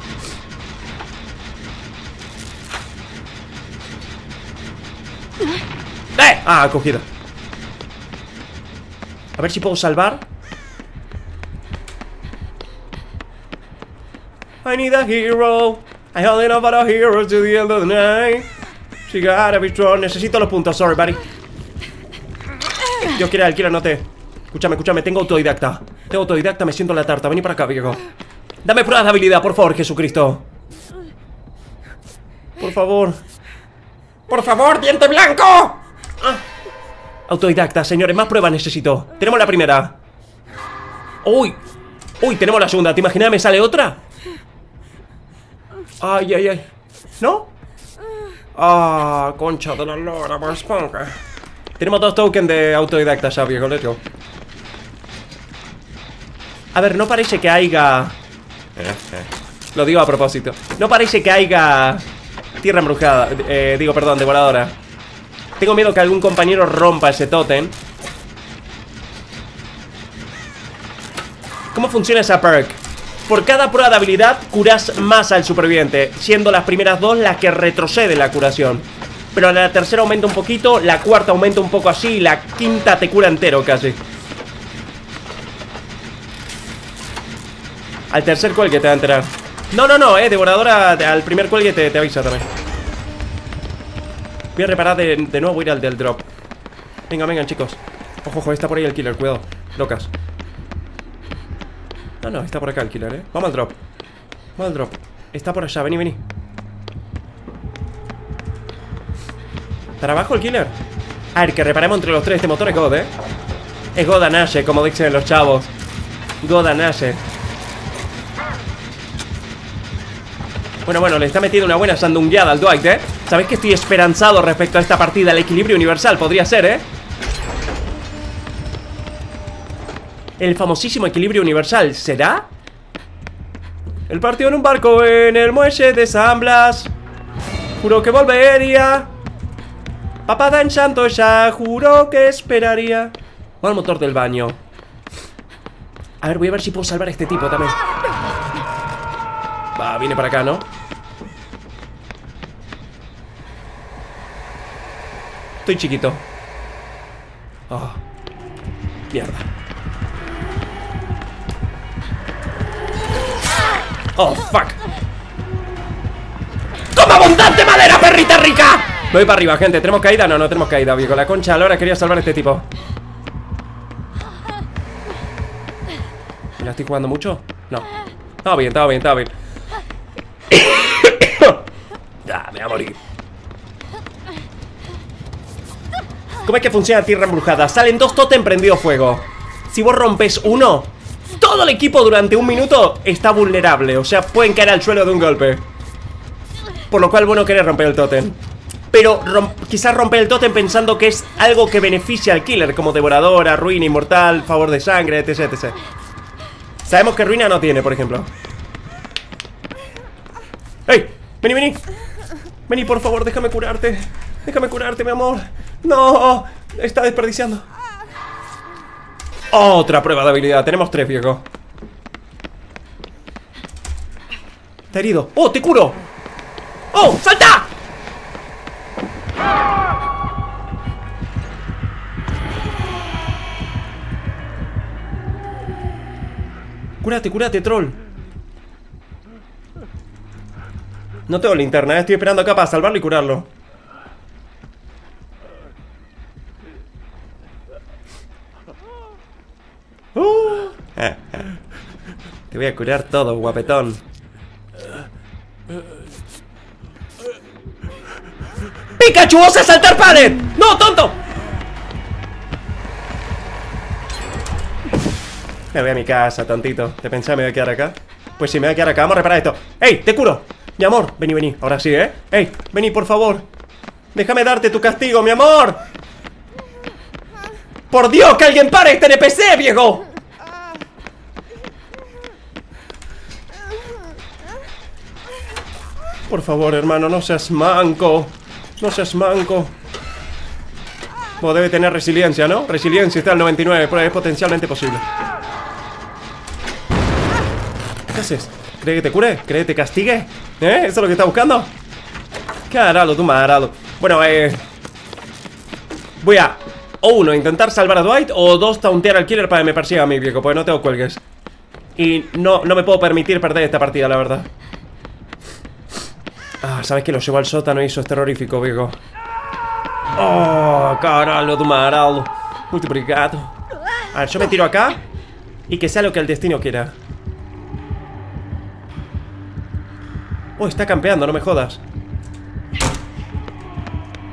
¡Eh! Ah, cogido. A ver si puedo salvar. I need a hero. I only know about a hero to the end of the night. She gotta be strong. Necesito los puntos, sorry, buddy. Dios quiera, el killer no te... Escúchame, escúchame, tengo autodidacta. Tengo autodidacta, me siento en la tarta. Vení para acá, viejo. Dame pruebas de habilidad, por favor, Jesucristo. Por favor. ¡Por favor, diente blanco! Ah. Autodidacta, señores, más pruebas necesito. Tenemos la primera. ¡Uy! ¡Uy, tenemos la segunda! ¿Te imaginas me sale otra? ¡Ay, ay, ay! ¿No? ¡Ah, concha de la lora, más ponga! Tenemos dos tokens de autodidacta ya, viejo, let's go. A ver, no parece que haya... Lo digo a propósito. No parece que haya... Tierra embrujada, eh, digo, perdón, devoradora. Tengo miedo que algún compañero rompa ese tótem. ¿Cómo funciona esa perk? Por cada prueba de habilidad curas más al superviviente, siendo las primeras dos las que retroceden la curación. Pero la tercera aumenta un poquito, la cuarta aumenta un poco así y la quinta te cura entero casi. Al tercer cuelgue te va a enterar. No, no, no, eh, devoradora al primer cuelgue te, te avisa también. Voy a reparar de, de nuevo, voy a ir al del drop. Venga, vengan, chicos. Ojo, ojo, está por ahí el killer, cuidado. Locas. No, no, está por acá el killer, eh. Vamos al drop. Vamos al drop. Está por allá, vení, vení. ¿Para abajo el killer? A ver, que reparemos entre los tres. Este motor es God, eh. Es God and Ashe, como dicen los chavos. God and Ashe. Bueno, bueno, le está metiendo una buena sandungueada al Dwight, ¿eh? ¿Sabéis que estoy esperanzado respecto a esta partida? El equilibrio universal podría ser, ¿eh? El famosísimo equilibrio universal, ¿será? El partido en un barco en el muelle de San Blas. Juró que volvería. Papada en santo ya juró que esperaría. Va al motor del baño. A ver, voy a ver si puedo salvar a este tipo también. Va, viene para acá, ¿no? Estoy chiquito. Oh, mierda. Oh, fuck. ¡Toma abundante madera, perrita rica! Voy para arriba, gente. ¿Tenemos caída? No, no tenemos caída, viejo. La concha ahora quería salvar a este tipo. ¿Me la estoy jugando mucho? No. Estaba bien, estaba bien, estaba bien. Ya, me voy a morir. ¿Cómo es que funciona Tierra Embrujada? Salen dos tótem prendido fuego. Si vos rompes uno, todo el equipo durante un minuto está vulnerable. O sea, pueden caer al suelo de un golpe. Por lo cual, bueno, querer romper el tótem. Pero rom quizás romper el tótem pensando que es algo que beneficia al killer, como devoradora, ruina, inmortal, favor de sangre, etc, etcétera. Sabemos que ruina no tiene, por ejemplo. ¡Ey! ¡Vení, vení! Vení, por favor, déjame curarte. Déjame curarte, mi amor. ¡No! Está desperdiciando. Otra prueba de habilidad. Tenemos tres, viejo. Está herido. ¡Oh, te curo! ¡Oh, salta! Cúrate, cúrate, troll. No tengo linterna, ¿eh? Estoy esperando acá para salvarlo y curarlo. Uh. Te voy a curar todo, guapetón. ¡Pikachu, vas a saltar pared! ¡No, tonto! Me voy a mi casa, tontito. ¿Te pensás que me voy a quedar acá? Pues sí, me voy a quedar acá. Vamos a reparar esto. ¡Ey, te curo! Mi amor, vení, vení. Ahora sí, ¿eh? ¡Ey, vení, por favor! Déjame darte tu castigo, mi amor. ¡Por Dios, que alguien pare este N P C, viejo! Por favor, hermano, no seas manco. No seas manco. Vos debe tener resiliencia, ¿no? Resiliencia está al noventa y nueve, pero es potencialmente posible. ¿Qué haces? ¿Cree que te cure? ¿Cree que te castigue? ¿Eh? ¿Eso es lo que está buscando? Caralo, tú marado. Bueno, eh... voy a... O uno, intentar salvar a Dwight. O dos, tauntear al killer para que me persiga a mí, viejo. Porque no tengo cuelgues. Y no, no me puedo permitir perder esta partida, la verdad. Ah, ¿sabes que lo llevo al sótano y eso es terrorífico, viejo? Oh, caralho, tu marado. Multiplicado. A ver, yo me tiro acá. Y que sea lo que el destino quiera. Oh, está campeando, no me jodas.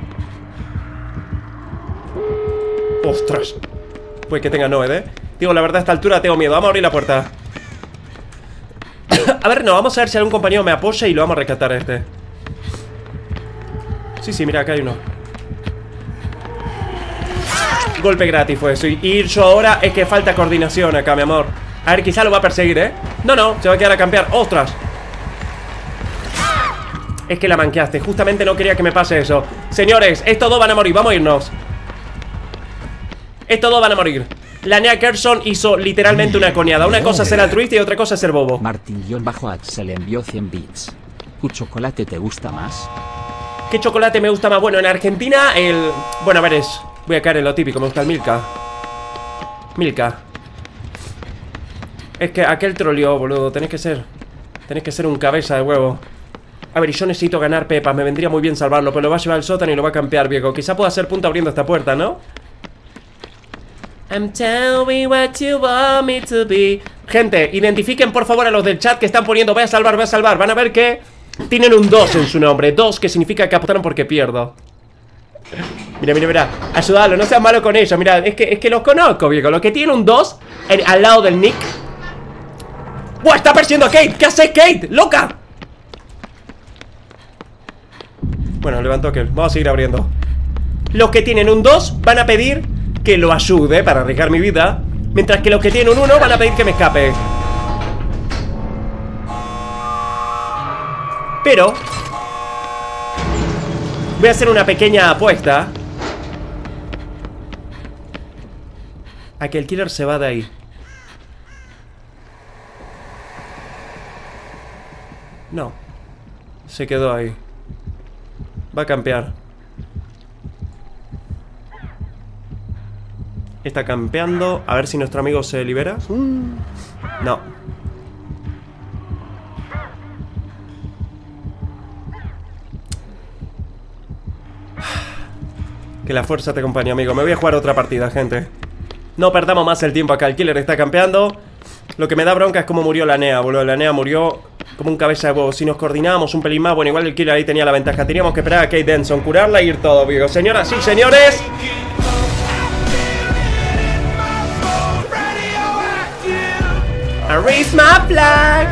Ostras. Pues que tenga Noed, eh. Digo, la verdad, a esta altura tengo miedo. Vamos a abrir la puerta. A ver, no, vamos a ver si algún compañero me apoya y lo vamos a rescatar a este. Sí, sí, mira, acá hay uno. Golpe gratis fue eso. Y ir yo ahora es que falta coordinación acá, mi amor. A ver, quizá lo va a perseguir, ¿eh? No, no, se va a quedar a campear. ¡Ostras! Es que la manqueaste. Justamente no quería que me pase eso. Señores, estos dos van a morir. Vamos a irnos. Estos dos van a morir. La Nea Kerson hizo literalmente una coñada. Una cosa es ser altruista y otra cosa es ser bobo. Martín-H le envió cien bits. ¿Tu chocolate te gusta más? ¿Qué chocolate me gusta más? Bueno, en Argentina el... Bueno, a ver, es... Voy a caer en lo típico. Me gusta el Milka. Milka. Es que aquel troleó, boludo. Tenés que ser... Tenés que ser un cabeza de huevo. A ver, y yo necesito ganar pepas. Me vendría muy bien salvarlo, pero lo va a llevar al sótano y lo va a campear, viejo. Quizá pueda hacer punto abriendo esta puerta, ¿no? I'm telling what you want me to be. Gente, identifiquen por favor a los del chat que están poniendo voy a salvar, voy a salvar. Van a ver que tienen un dos en su nombre. dos que significa que apostaron porque pierdo. Mira, mira, mira. Ayúdalo, no seas malo con ellos. Mira, es que, es que los conozco, viejo. Los que tienen un dos en, al lado del nick. ¡Buah! Está persiguiendo a Kate. ¿Qué haces, Kate? ¡Loca! Bueno, levantó aquel. Vamos a seguir abriendo. Los que tienen un dos van a pedir que lo ayude para arriesgar mi vida, mientras que los que tienen un uno van a pedir que me escape. Pero voy a hacer una pequeña apuesta a que el killer se va de ahí. No. Se quedó ahí. Va a campear. Está campeando. A ver si nuestro amigo se libera. No. Que la fuerza te acompañe, amigo. Me voy a jugar otra partida, gente. No perdamos más el tiempo acá. El killer está campeando. Lo que me da bronca es cómo murió la Nea, boludo. La Nea murió como un cabeza de huevo. Si nos coordinábamos un pelín más, bueno, igual el killer ahí tenía la ventaja. Teníamos que esperar a Kate Denson, curarla y ir todo, amigo. Señoras y señores, I raise my flag.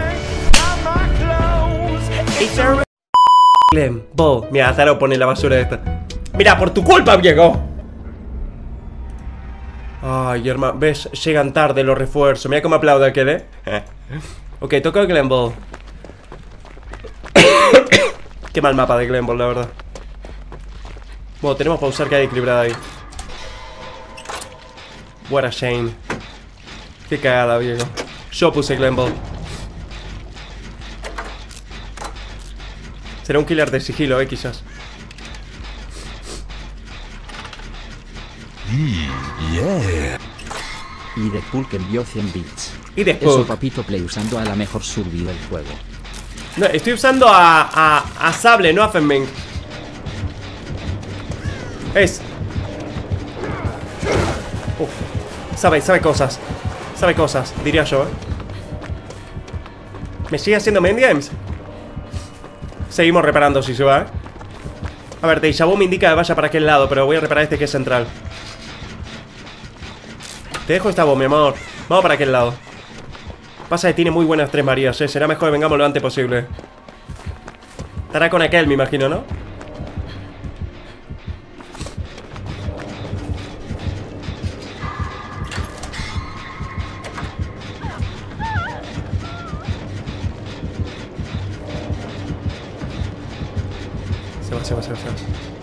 It's a Glenn, Bo. Mira, Zaro pone la basura esta. Mira, por tu culpa, viejo. Ay, hermano, ves, llegan tarde los refuerzos. Mira cómo aplaude aquel, eh. Ok, toca el Glenn Ball. Qué mal mapa de Glenn Ball, la verdad. Bueno, tenemos para usar que hay equilibrada ahí. What a shame. Qué cagada, viejo. Yo puse Glenn Ball. Será un killer de sigilo, eh, quizás. Mm, yeah. Y Deadpool que envió cien bits. Y Deadpool. Eso, papito play usando a la mejor survey del juego. No, estoy usando a, a, a Sable, no a Fenming. Es. Uf. Sabe, sabe cosas. Sabe cosas, diría yo, eh. ¿Me sigue haciendo main games? Seguimos reparando si se va, eh. A ver, Deja Vu me indica que vaya para aquel lado, pero voy a reparar este que es central. Te dejo esta voz, mi amor. Vamos para aquel lado. Pasa que tiene muy buenas tres Marías, eh. Será mejor que vengamos lo antes posible. Estará con aquel, me imagino, ¿no? Se va, se va, se va, se va.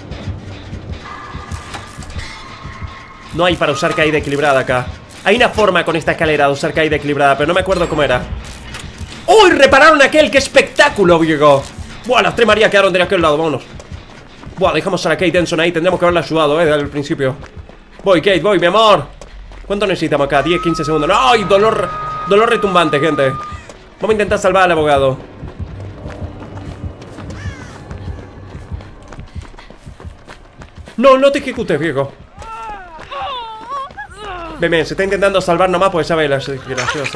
No hay para usar caída equilibrada acá. Hay una forma con esta escalera de usar caída equilibrada, pero no me acuerdo cómo era. ¡Uy! ¡Repararon aquel! ¡Qué espectáculo, viejo! Buah, las tres Marías quedaron de aquel lado, vámonos. Buah, dejamos a la Kate Denson ahí. Tendremos que haberla ayudado, eh, desde el principio. Voy, Kate, voy, mi amor. ¿Cuánto necesitamos acá? diez, quince segundos. ¡No! ¡Ay! Dolor, dolor retumbante, gente. Vamos a intentar salvar al abogado. No, no te ejecutes, viejo. Ven, ven, se está intentando salvar nomás porque sabe la graciosa.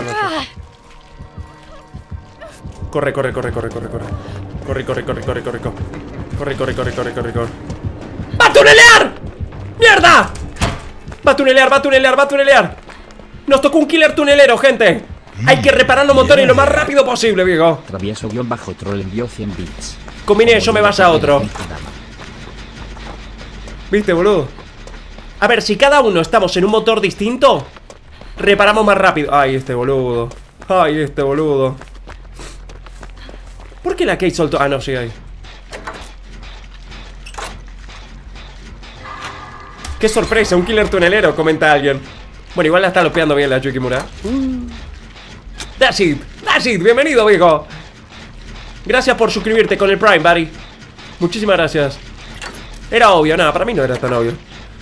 Corre, corre, corre, corre, corre, corre. Corre, corre, corre, corre, corre, corre. Corre, corre, corre, corre, corre, corre. ¡Va a tunelear! ¡Mierda! Va a tunelear, va a tunelear, va a tunelear. Nos tocó un killer tunelero, gente. Hay que reparar los motores lo más rápido posible, viejo. Travieso guión bajo troll envió cien bits. Combiné, yo me vas a otro. ¿Viste, boludo? A ver, si cada uno estamos en un motor distinto, reparamos más rápido. Ay, este boludo. Ay, este boludo. ¿Por qué la Kate soltó? Ah, no, sí, ahí. ¡Qué sorpresa! Un killer tunelero, comenta alguien. Bueno, igual la está lopeando bien la Yukimura. uh. That's it, that's it, bienvenido, viejo. Gracias por suscribirte con el Prime, buddy. Muchísimas gracias. Era obvio, nada, para mí no era tan obvio.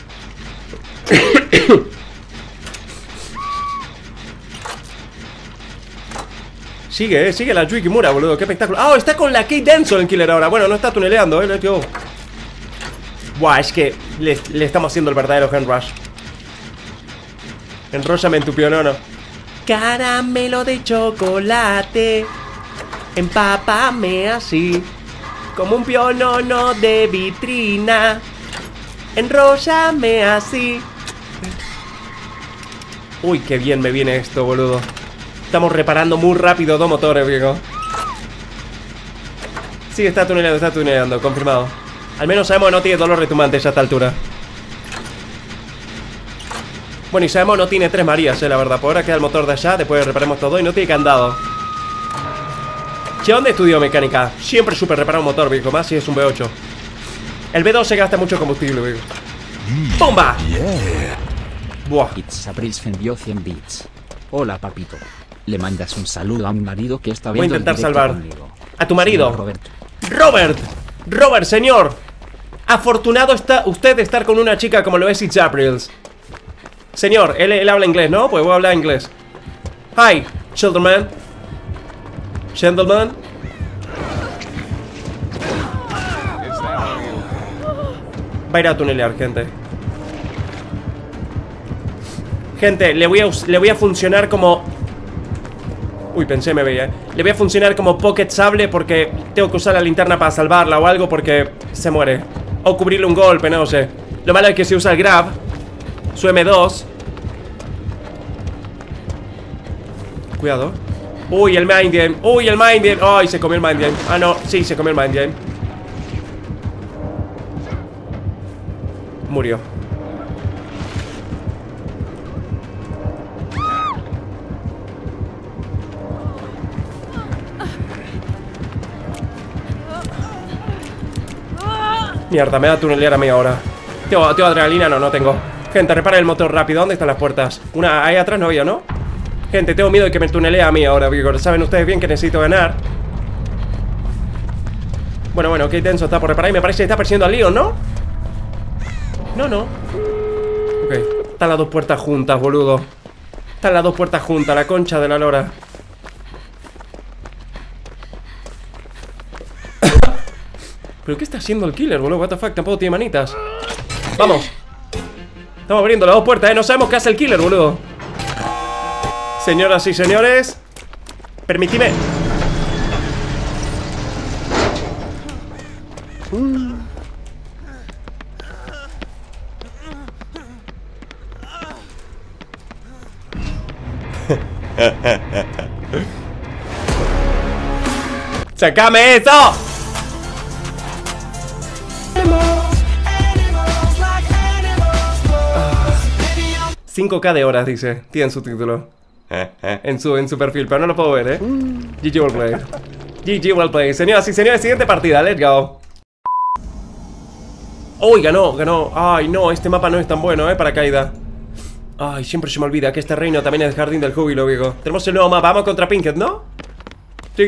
Sigue, eh, sigue la Yukimura, boludo, qué espectáculo. Ah, oh, está con la Kate Denson el killer ahora. Bueno, no está tuneleando, eh, tío. Buah, es que le, le estamos haciendo el verdadero hand rush. Enróllame en tu pionono. Caramelo de chocolate, empápame así, como un pionono de vitrina. Enróllame así. Uy, qué bien me viene esto, boludo. Estamos reparando muy rápido dos motores, viejo. Sí, está tuneleando, está tuneleando, confirmado. Al menos sabemos que no tiene dolor retumbante ya a esta altura. Bueno, y sabemos no tiene tres Marías, eh, la verdad. Por ahora queda el motor de allá, después reparemos todo y no tiene candado. Che, ¿dónde estudió mecánica? Siempre supe reparar un motor, viejo, más si es un V ocho. El V dos se gasta mucho combustible, viejo. ¡Bomba! Yeah. Buah. It's April envió cien bits. Hola, papito. Le mandas un saludo a mi marido que está Voy a viendo intentar el directo salvar conmigo. a tu marido. Señor Roberto. Robert, Robert, señor. Afortunado está usted de estar con una chica como lo es It's Aprils. Señor, él, él habla inglés, ¿no? Pues voy a hablar inglés. Hi, gentleman. Gentleman. Va a ir a tunelear, gente. Gente, le voy a, le voy a funcionar como... Uy, pensé me veía, ¿eh? Le voy a funcionar como Pocket Sable porque tengo que usar la linterna para salvarla o algo porque se muere. O cubrirle un golpe, no sé. Lo malo es que si usa el grab, su M dos. Cuidado. Uy, el Mind Game. Uy, el Mind Game. Ay, se comió el Mind Game. Ah, no, sí, se comió el Mind Game. Murió. Mierda, me da tunelear a mí ahora. ¿Tengo, tengo adrenalina? No, no tengo. Gente, repara el motor rápido. ¿Dónde están las puertas? Una ahí atrás no había, ¿no? Gente, tengo miedo de que me tunelea a mí ahora, porque saben ustedes bien que necesito ganar. Bueno, bueno, Kate Denson está por reparar y me parece que está persiguiendo al Leon, ¿no? No, no. Ok, están las dos puertas juntas, boludo. Están las dos puertas juntas, la concha de la lora. ¿Pero qué está haciendo el killer, boludo? What the fuck, tampoco tiene manitas. Vamos. Estamos abriendo las dos puertas, eh. No sabemos qué hace el killer, boludo. Señoras y señores, permitidme. uh. ¡Sácame eso! cinco K de horas, dice. Tiene su título. En su, en su perfil, pero no lo puedo ver, eh. G G well played. G G well played. Señoras y señores, siguiente partida, let's go. Uy, ganó, ganó. Ay, no, este mapa no es tan bueno, eh, para caída. Ay, siempre se me olvida que este reino también es el jardín del júbilo, viejo. Tenemos el nuevo mapa, vamos contra Pinkett, ¿no? Sí.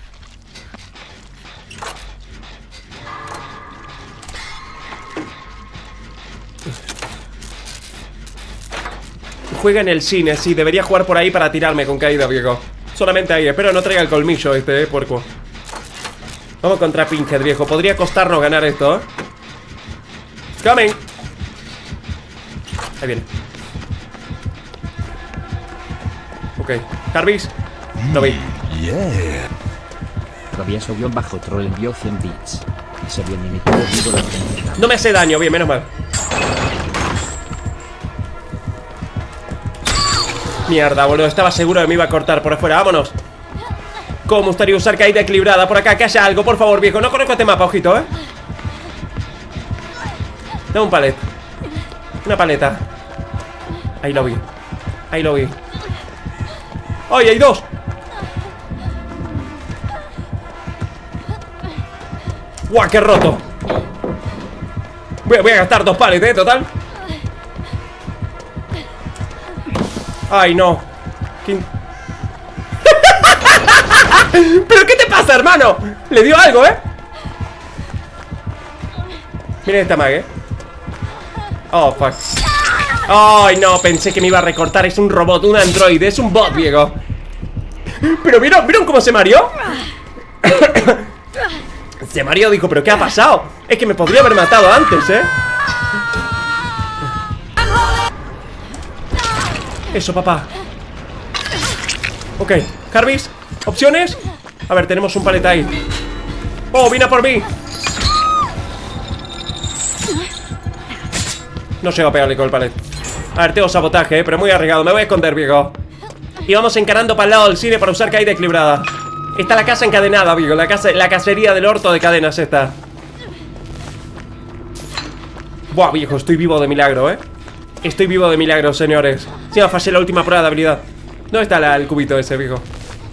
Juega en el cine, sí, debería jugar por ahí para tirarme con caída, viejo. Solamente ahí, espero no traiga el colmillo este, eh, puerco. Vamos contra Pinkett, viejo. Podría costarnos ganar esto, ¿eh? It's coming. Ahí viene. Ok, Jarvis. Lo vi. Yeah. Travieso guión bajo troll envió cien bits. Se viene mi todo la. No me hace daño, bien, menos mal. Mierda, boludo, estaba seguro de que me iba a cortar por afuera. Vámonos. ¿Cómo me gustaría usar caída equilibrada? Por acá, que haya algo, por favor, viejo. No conozco este mapa, ojito, eh. Dame un palet. Una paleta. Ahí lo vi. Ahí lo vi. ¡Ay, hay dos! ¡Guau, qué roto! Voy a, voy a gastar dos palets, eh, total. ¡Ay, no! ¿Quién? ¿Pero qué te pasa, hermano? Le dio algo, eh. Miren esta mag, eh. Oh, fuck. Ay, no, pensé que me iba a recortar. Es un robot, un androide, es un bot, viejo. Pero ¿vieron, ¿vieron cómo se mareó? Se mareó, dijo, ¿pero qué ha pasado? Es que me podría haber matado antes, ¿eh? Eso, papá. Ok, Jarvis, opciones. A ver, tenemos un paleta ahí. Oh, vine a por mí. No se va a pegarle con el palet. A ver, tengo sabotaje, eh, pero muy arriesgado. Me voy a esconder, viejo. Y vamos encarando para el lado del cine para usar caída equilibrada. Está la casa encadenada, viejo. La, casa, la cacería del orto de cadenas esta. Buah, viejo, estoy vivo de milagro, eh. Estoy vivo de milagro, señores. Sí, me fallé la última prueba de habilidad. ¿Dónde está la, el cubito ese, viejo?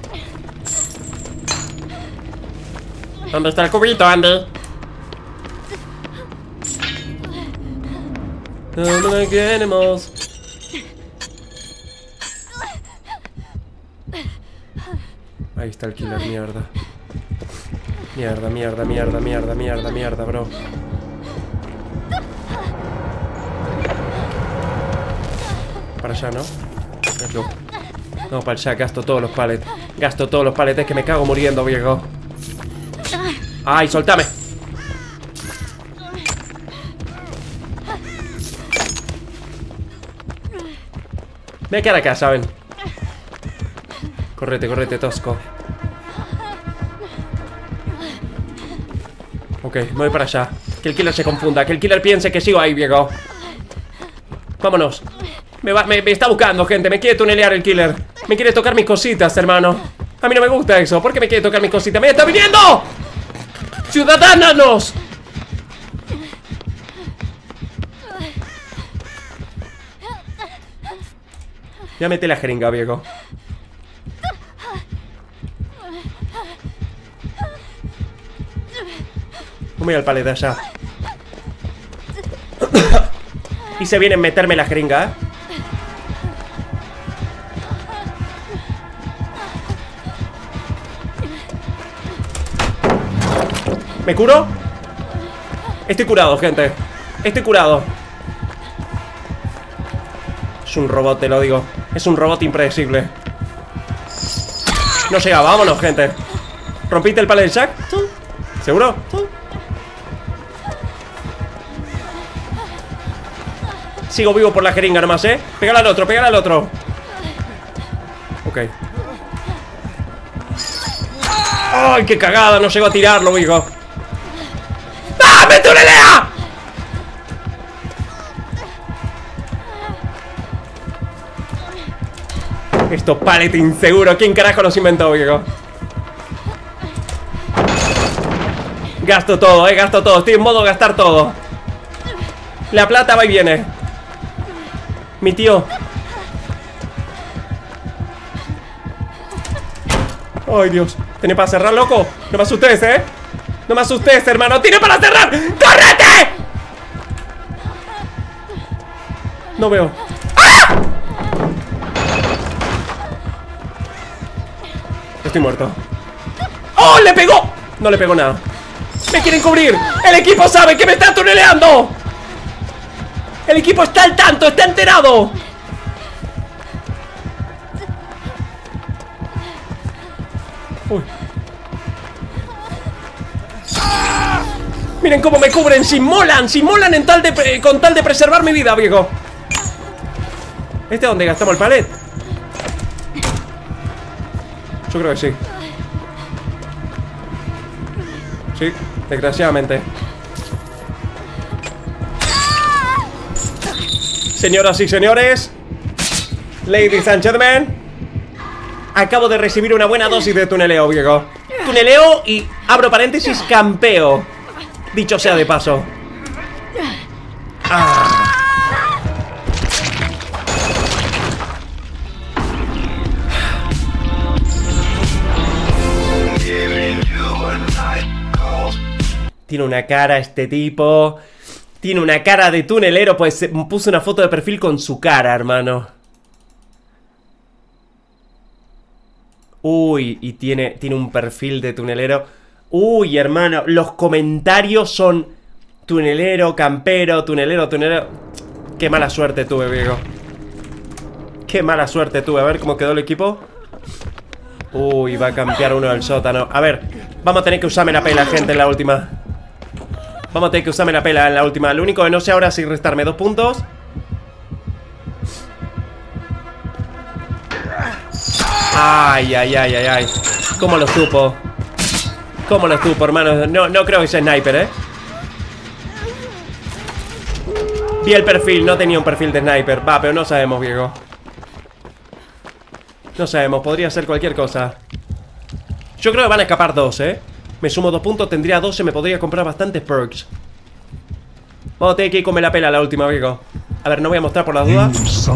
¿Dónde está el cubito, Andy? No me queremos. Ahí está el killer, mierda. Mierda, mierda, mierda, mierda, mierda, mierda, bro. Para allá, ¿no? No, para allá, gasto todos los palets. Gasto todos los palets, es que me cago muriendo, viejo. ¡Ay, soltame! Me voy a quedar acá, ¿saben? Correte, correte, tosco. Ok, me voy para allá. Que el killer se confunda, que el killer piense que sigo ahí, viejo. Vámonos. Me, va, me, me está buscando, gente. Me quiere tunelear el killer. Me quiere tocar mis cositas, hermano. A mí no me gusta eso. ¿Por qué me quiere tocar mis cositas? ¡Me está viniendo! ¡Ciudadanos! Ya mete la jeringa, viejo. Voy al paleta allá. Y se viene a meterme la jeringa, ¿eh? ¿Me curo? Estoy curado, gente. Estoy curado. Es un robot, te lo digo. Es un robot impredecible. No llega, vámonos, gente. ¿Rompiste el palet del Jack? ¿Seguro? Sigo vivo por la jeringa nomás, ¿eh? Pégale al otro, pégale al otro. Ok. ¡Ay, qué cagada! No llego a tirarlo, hijo. ¡Ah, me tunelea! Estos palets inseguros. ¿Quién carajo los inventó, viejo? Gasto todo, eh, gasto todo. Estoy en modo gastar todo. La plata va y viene. Mi tío. Ay, Dios. ¿Tiene para cerrar, loco? No me asustes, eh. No me asustes, hermano. ¡Tiene para cerrar! ¡Córrete! No veo. ¡Ah! Estoy muerto. ¡Oh, le pegó! No le pegó nada. ¡Me quieren cubrir! ¡El equipo sabe que me está tuneleando! ¡El equipo está al tanto! ¡Está enterado! Uy. Miren cómo me cubren. ¡Si molan! ¡Si molan en tal de, con tal de preservar mi vida, viejo! ¿Este es donde gastamos el palet? Yo creo que sí. Sí, desgraciadamente. Señoras y señores, Ladies and gentlemen, acabo de recibir una buena dosis de tuneleo, viejo. Tuneleo y, abro paréntesis, campeo. Dicho sea de paso. Ah. Tiene una cara este tipo. Tiene una cara de tunelero. Pues puse una foto de perfil con su cara, hermano. Uy, y tiene, tiene un perfil de tunelero. Uy, hermano, los comentarios son tunelero, campero, tunelero, tunelero. Qué mala suerte tuve, viejo. Qué mala suerte tuve. A ver cómo quedó el equipo. Uy, va a campear uno del sótano. A ver, vamos a tener que usarme la pela, gente, en la última. Vamos a tener que usarme la pela en la última. Lo único que no sé ahora es si restarme dos puntos. Ay, ay, ay, ay, ay. ¿Cómo lo supo? ¿Cómo lo supo, hermano? No, no creo que sea sniper, ¿eh? Vi el perfil, no tenía un perfil de sniper. Va, pero no sabemos, viejo. No sabemos, podría ser cualquier cosa. Yo creo que van a escapar dos, ¿eh? Me sumo dos puntos, tendría doce, me podría comprar bastantes perks. Vamos a tener que ir con la pela la última, viejo. A ver, no voy a mostrar por las dudas.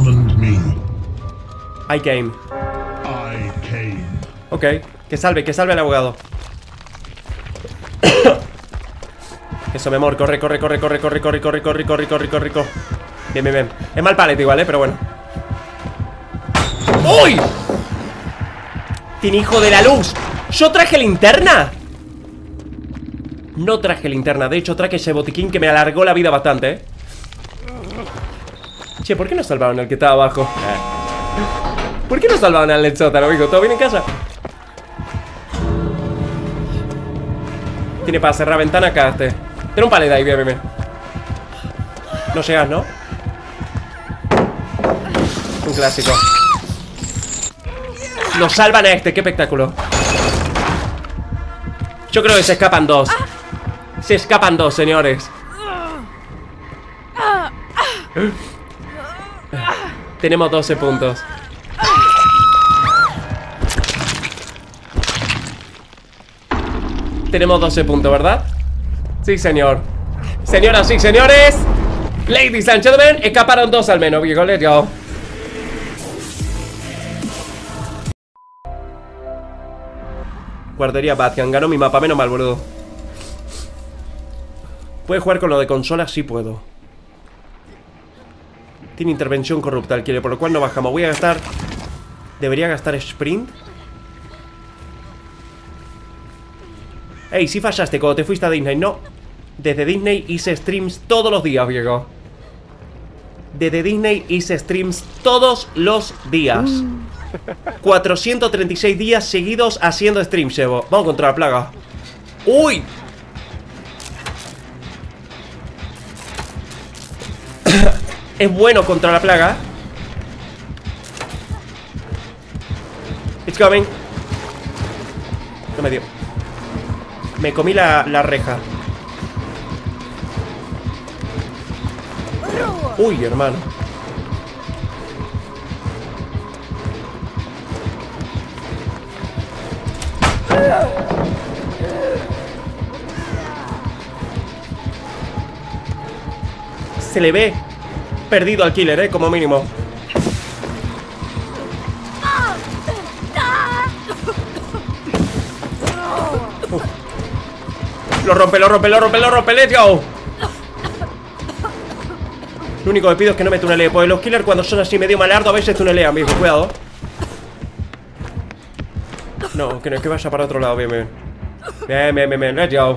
I came. Ok, que salve, que salve el abogado. Eso, mi amor, corre, corre, corre, corre, corre, corre, corre, corre, corre, corre, corre, corre. Bien, bien, bien. Es mal palete igual, eh, pero bueno. ¡Uy! Tiene hijo de la luz. ¿Yo traje linterna? No traje linterna, de hecho traje ese botiquín que me alargó la vida bastante, eh. Che, ¿por qué no salvaron al que estaba abajo? ¿Por qué no salvaron al del sótano, amigo? ¿Todo bien en casa? Tiene para cerrar ventana acá este. Tiene un palet ahí, bien, bien, bien. No llegas, ¿no? Un clásico. Lo salvan a este, qué espectáculo. Yo creo que se escapan dos. Se escapan dos, señores. Tenemos doce puntos. Tenemos doce puntos, ¿verdad? Sí, señor. Señoras y señores, ladies and gentlemen, escaparon dos al menos, viejo. Let's go. Guardería Batman, ganó mi mapa, menos mal, boludo. ¿Puede jugar con lo de consola? Sí puedo. Tiene intervención corrupta el quiere, por lo cual no bajamos. Voy a gastar... ¿Debería gastar sprint? Ey, si fallaste cuando te fuiste a Disney. No, desde Disney hice streams todos los días, viejo. Desde Disney hice streams todos los días. cuatrocientos treinta y seis días seguidos haciendo streams llevo. Vamos contra la plaga. ¡Uy! Es bueno contra la plaga. It's coming. No me dio. Me comí la, la reja. Uy, hermano. Se le ve perdido al killer, eh, como mínimo. Uf. Lo rompe, lo rompe, lo rompe, lo rompe, let's go. Lo único que pido es que no me tunelee, porque los killers cuando son así medio malardo a veces tunelean, amigo, cuidado. No, que no, que vaya para otro lado, bien, bien. Bien, bien, bien, bien, let's go.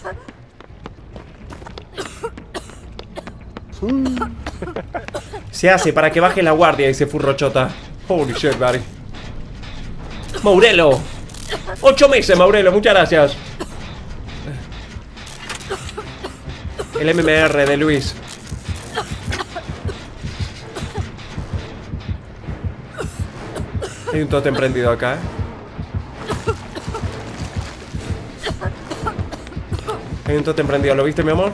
Se hace para que baje la guardia y se furrochota. Holy shit, buddy. Maurelo. Ocho meses, Maurelo, muchas gracias. El M M R de Luis. Hay un tótem prendido acá, eh. Hay un tótem prendido, ¿lo viste, mi amor?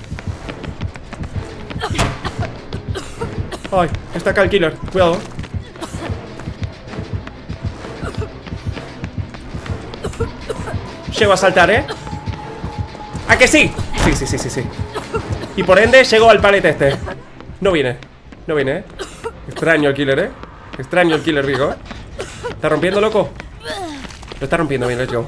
Ay, está acá el killer, cuidado. Llego a saltar, ¿eh? ¿A que sí? Sí, sí, sí, sí, sí. Y por ende llego al palete este. No viene, no viene, ¿eh? Extraño el killer, ¿eh? Extraño el killer, viejo, ¿eh? ¿Está rompiendo, loco? Lo está rompiendo bien, let's go.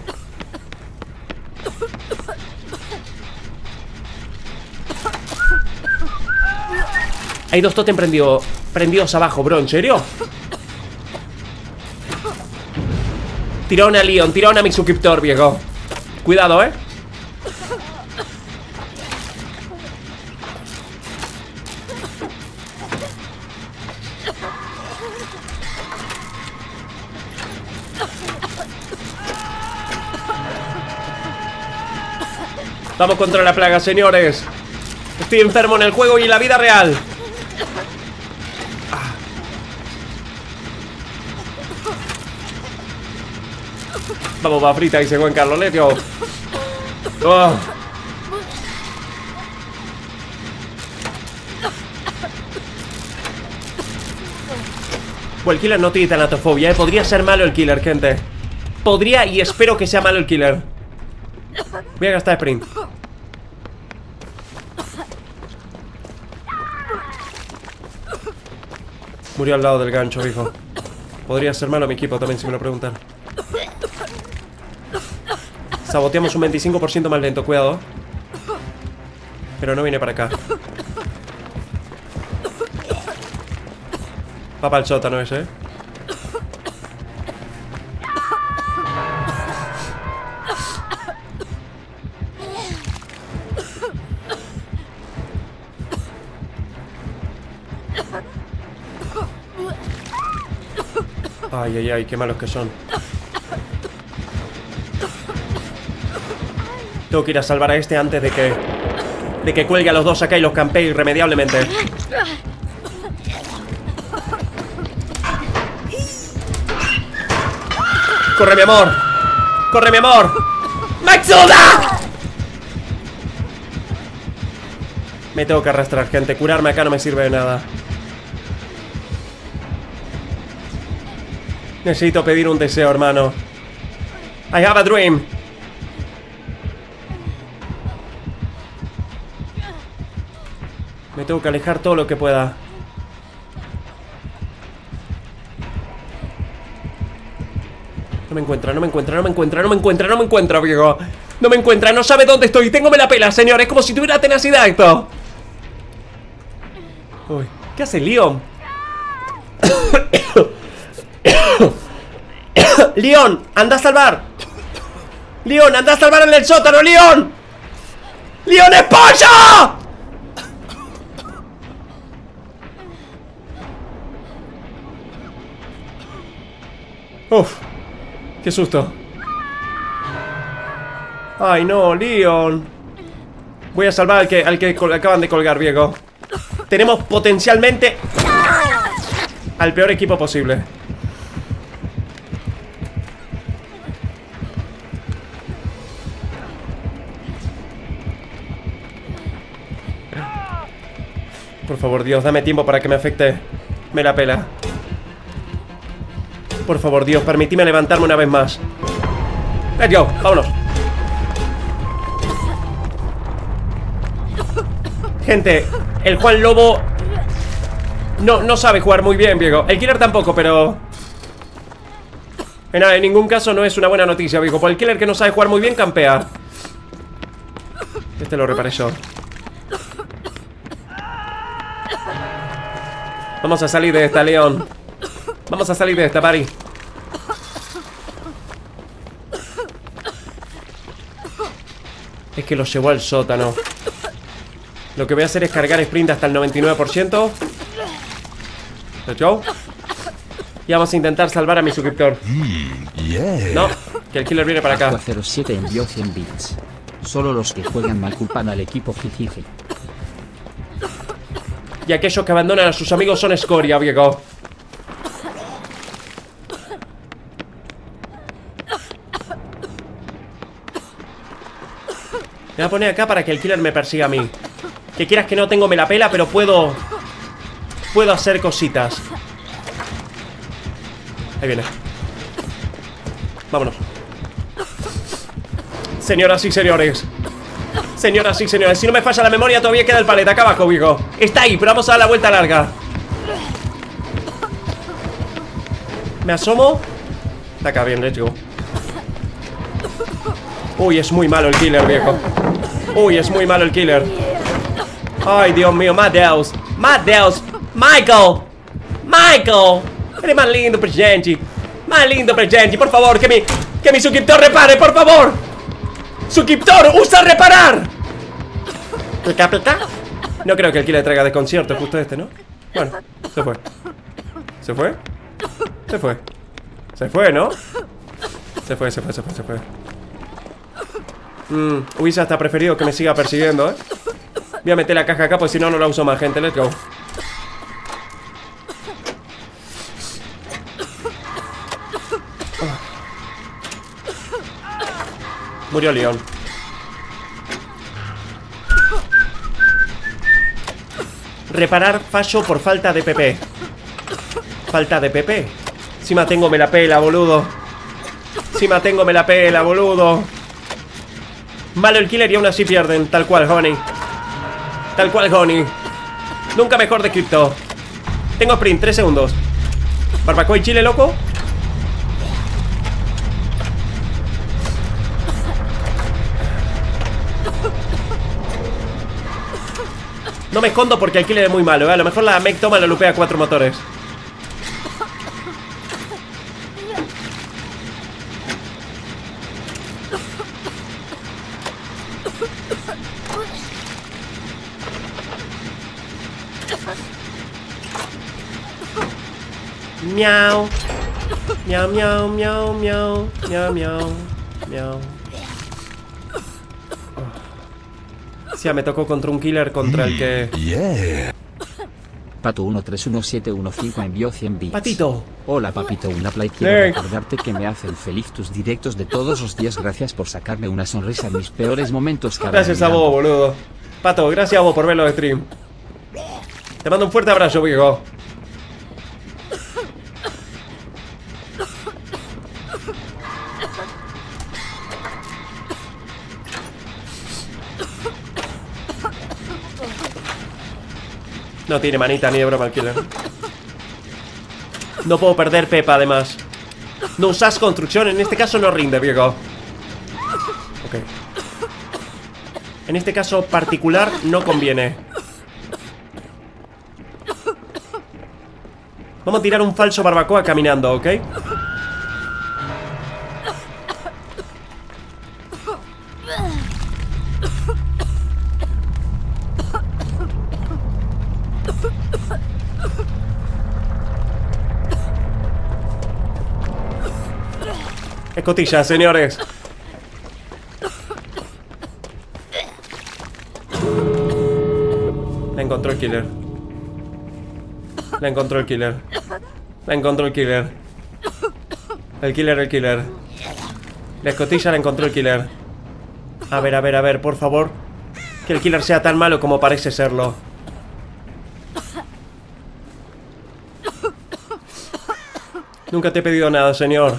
Hay dos totem prendido, prendidos abajo, bro, ¿en serio? Tiraron a Leon, tiraron a mi suscriptor, viejo. Cuidado, ¿eh? Vamos contra la plaga, señores. Estoy enfermo en el juego y en la vida real. Ah. Vamos, va frita y se Juan Carlos, let's go. Oh. Bueno, el killer no tiene tanatofobia, ¿eh? Podría ser malo el killer, gente. Podría y espero que sea malo el killer. Voy a gastar sprint. Murió al lado del gancho, hijo. Podría ser malo mi equipo también, si me lo preguntan. Saboteamos un veinticinco por ciento más lento, cuidado. Pero no viene para acá. Va para el sótano ese, ¿eh? Ay, ay, ay, qué malos que son. Tengo que ir a salvar a este antes de que De que cuelgue a los dos acá y los campee irremediablemente. ¡Corre, mi amor! ¡Corre, mi amor! ¡Maxuda! Me tengo que arrastrar, gente. Curarme acá no me sirve de nada. Necesito pedir un deseo, hermano. I have a dream. Me tengo que alejar todo lo que pueda. No me encuentra, no me encuentra, no me encuentra, no me encuentra, no me encuentra, viejo. No me encuentra, no sabe dónde estoy. Téngome la pela, señor. Es como si tuviera tenacidad esto. Uy, ¿qué hace Leon? Leon, anda a salvar. Leon, anda a salvar en el sótano, Leon. Leon es pollo. Uf, qué susto. Ay, no, Leon. Voy a salvar al que, al que acaban de colgar, viejo. Tenemos potencialmente al peor equipo posible. Por favor, Dios, dame tiempo para que me afecte. Me la pela. Por favor, Dios, permitime levantarme una vez más. Let's go, vámonos. Gente, el Juan Lobo No, no sabe jugar muy bien, viejo. El killer tampoco, pero en, en ningún caso no es una buena noticia, viejo. Por el killer que no sabe jugar muy bien, campea. Este lo reparé yo. Vamos a salir de esta, Leon. Vamos a salir de esta, pari. Es que lo llevó al sótano. Lo que voy a hacer es cargar sprint hasta el noventa y nueve por ciento. Let's go. Y vamos a intentar salvar a mi suscriptor. Mm, yeah. No, que el killer viene para acá. cero siete envió cien bits. Solo los que juegan mal culpan al equipo, jijiji. Y aquellos que abandonan a sus amigos son escoria, viejo. Me voy a poner acá para que el killer me persiga a mí. Que quieras que no, tengo me la pela, pero puedo Puedo hacer cositas. Ahí viene. Vámonos. Señoras y señores. Señoras y señores, si no me falla la memoria, todavía queda el paleta acá abajo, viejo. Está ahí, pero vamos a dar la vuelta larga. Me asomo. Está acá, bien, let's go. Uy, es muy malo el killer, viejo. Uy, es muy malo el killer. Ay, Dios mío, Mateus. Mateus. Michael. Michael. Eres más lindo presente. Más lindo presente, por favor, que mi, que mi suscriptor repare, por favor. Suscriptor, usa reparar. Pica, pica. No creo que el killer traiga de concierto justo este, ¿no? Bueno, se fue. ¿Se fue? Se fue. Se fue, ¿no? Se fue, se fue, se fue, se fue. Mm, hubiese hasta preferido que me siga persiguiendo, ¿eh? Voy a meter la caja acá, porque si no, no la uso más, gente. Let's go. Murió Leon. Reparar fallo por falta de P P. Falta de P P. Si mantengo me la pela, boludo. Si mantengo me la pela, boludo. Malo el killer y aún así pierden. Tal cual, honey. Tal cual, honey. Nunca mejor descripto. Tengo sprint, tres segundos. Barbacoa y chile, loco. No me escondo porque el killer es muy malo, ¿eh? A lo mejor la Meg toma la lupea cuatro motores. Miau. Miau, miau, miau, miau, miau, miau, miau. Ya me tocó contra un killer contra el que... Yeah. Pato uno tres uno siete uno cinco envió cien bits. Patito. Hola papito, una play. Quiero Hey. recordarte que me hacen feliz tus directos de todos los días. Gracias por sacarme una sonrisa en mis peores momentos. Gracias a vos, boludo. Pato, gracias a vos por verlo de stream. Te mando un fuerte abrazo, viejo. No tiene manita ni de broma el killer. No puedo perder Pepa, además. No usas construcción, en este caso no rinde, viejo. Ok. En este caso particular no conviene. Vamos a tirar un falso barbacoa caminando, ¿ok? Escotilla, señores. La encontró el killer. La encontró el killer. La encontró el killer. El killer, el killer. La escotilla la encontró el killer. A ver, a ver, a ver, por favor. Que el killer sea tan malo como parece serlo. Nunca te he pedido nada, señor.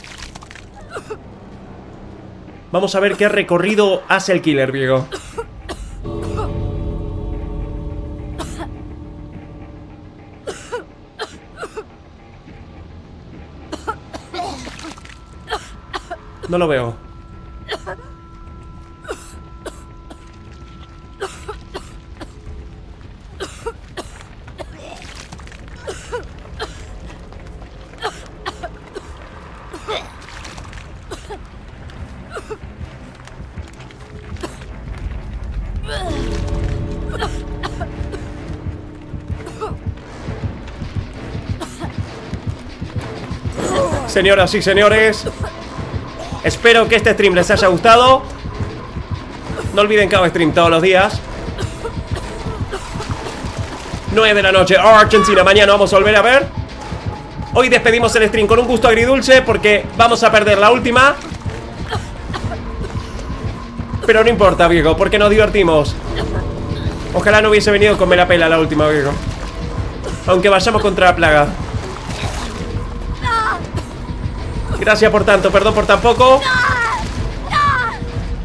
Vamos a ver qué recorrido hace el killer, viejo. No lo veo. Señoras y señores, espero que este stream les haya gustado. No olviden que hago stream todos los días. nueve de la noche, Argentina. Mañana vamos a volver a ver. Hoy despedimos el stream con un gusto agridulce porque vamos a perder la última. Pero no importa, viejo, porque nos divertimos. Ojalá no hubiese venido con me la pela la última, viejo. Aunque vayamos contra la plaga. Gracias por tanto, perdón por tan poco.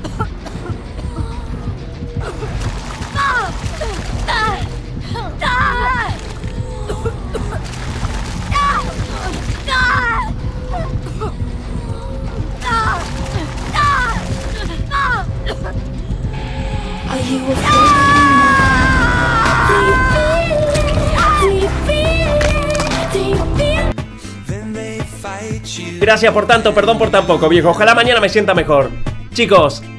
Gracias por tanto, perdón por tan poco, viejo. Ojalá mañana me sienta mejor. Chicos,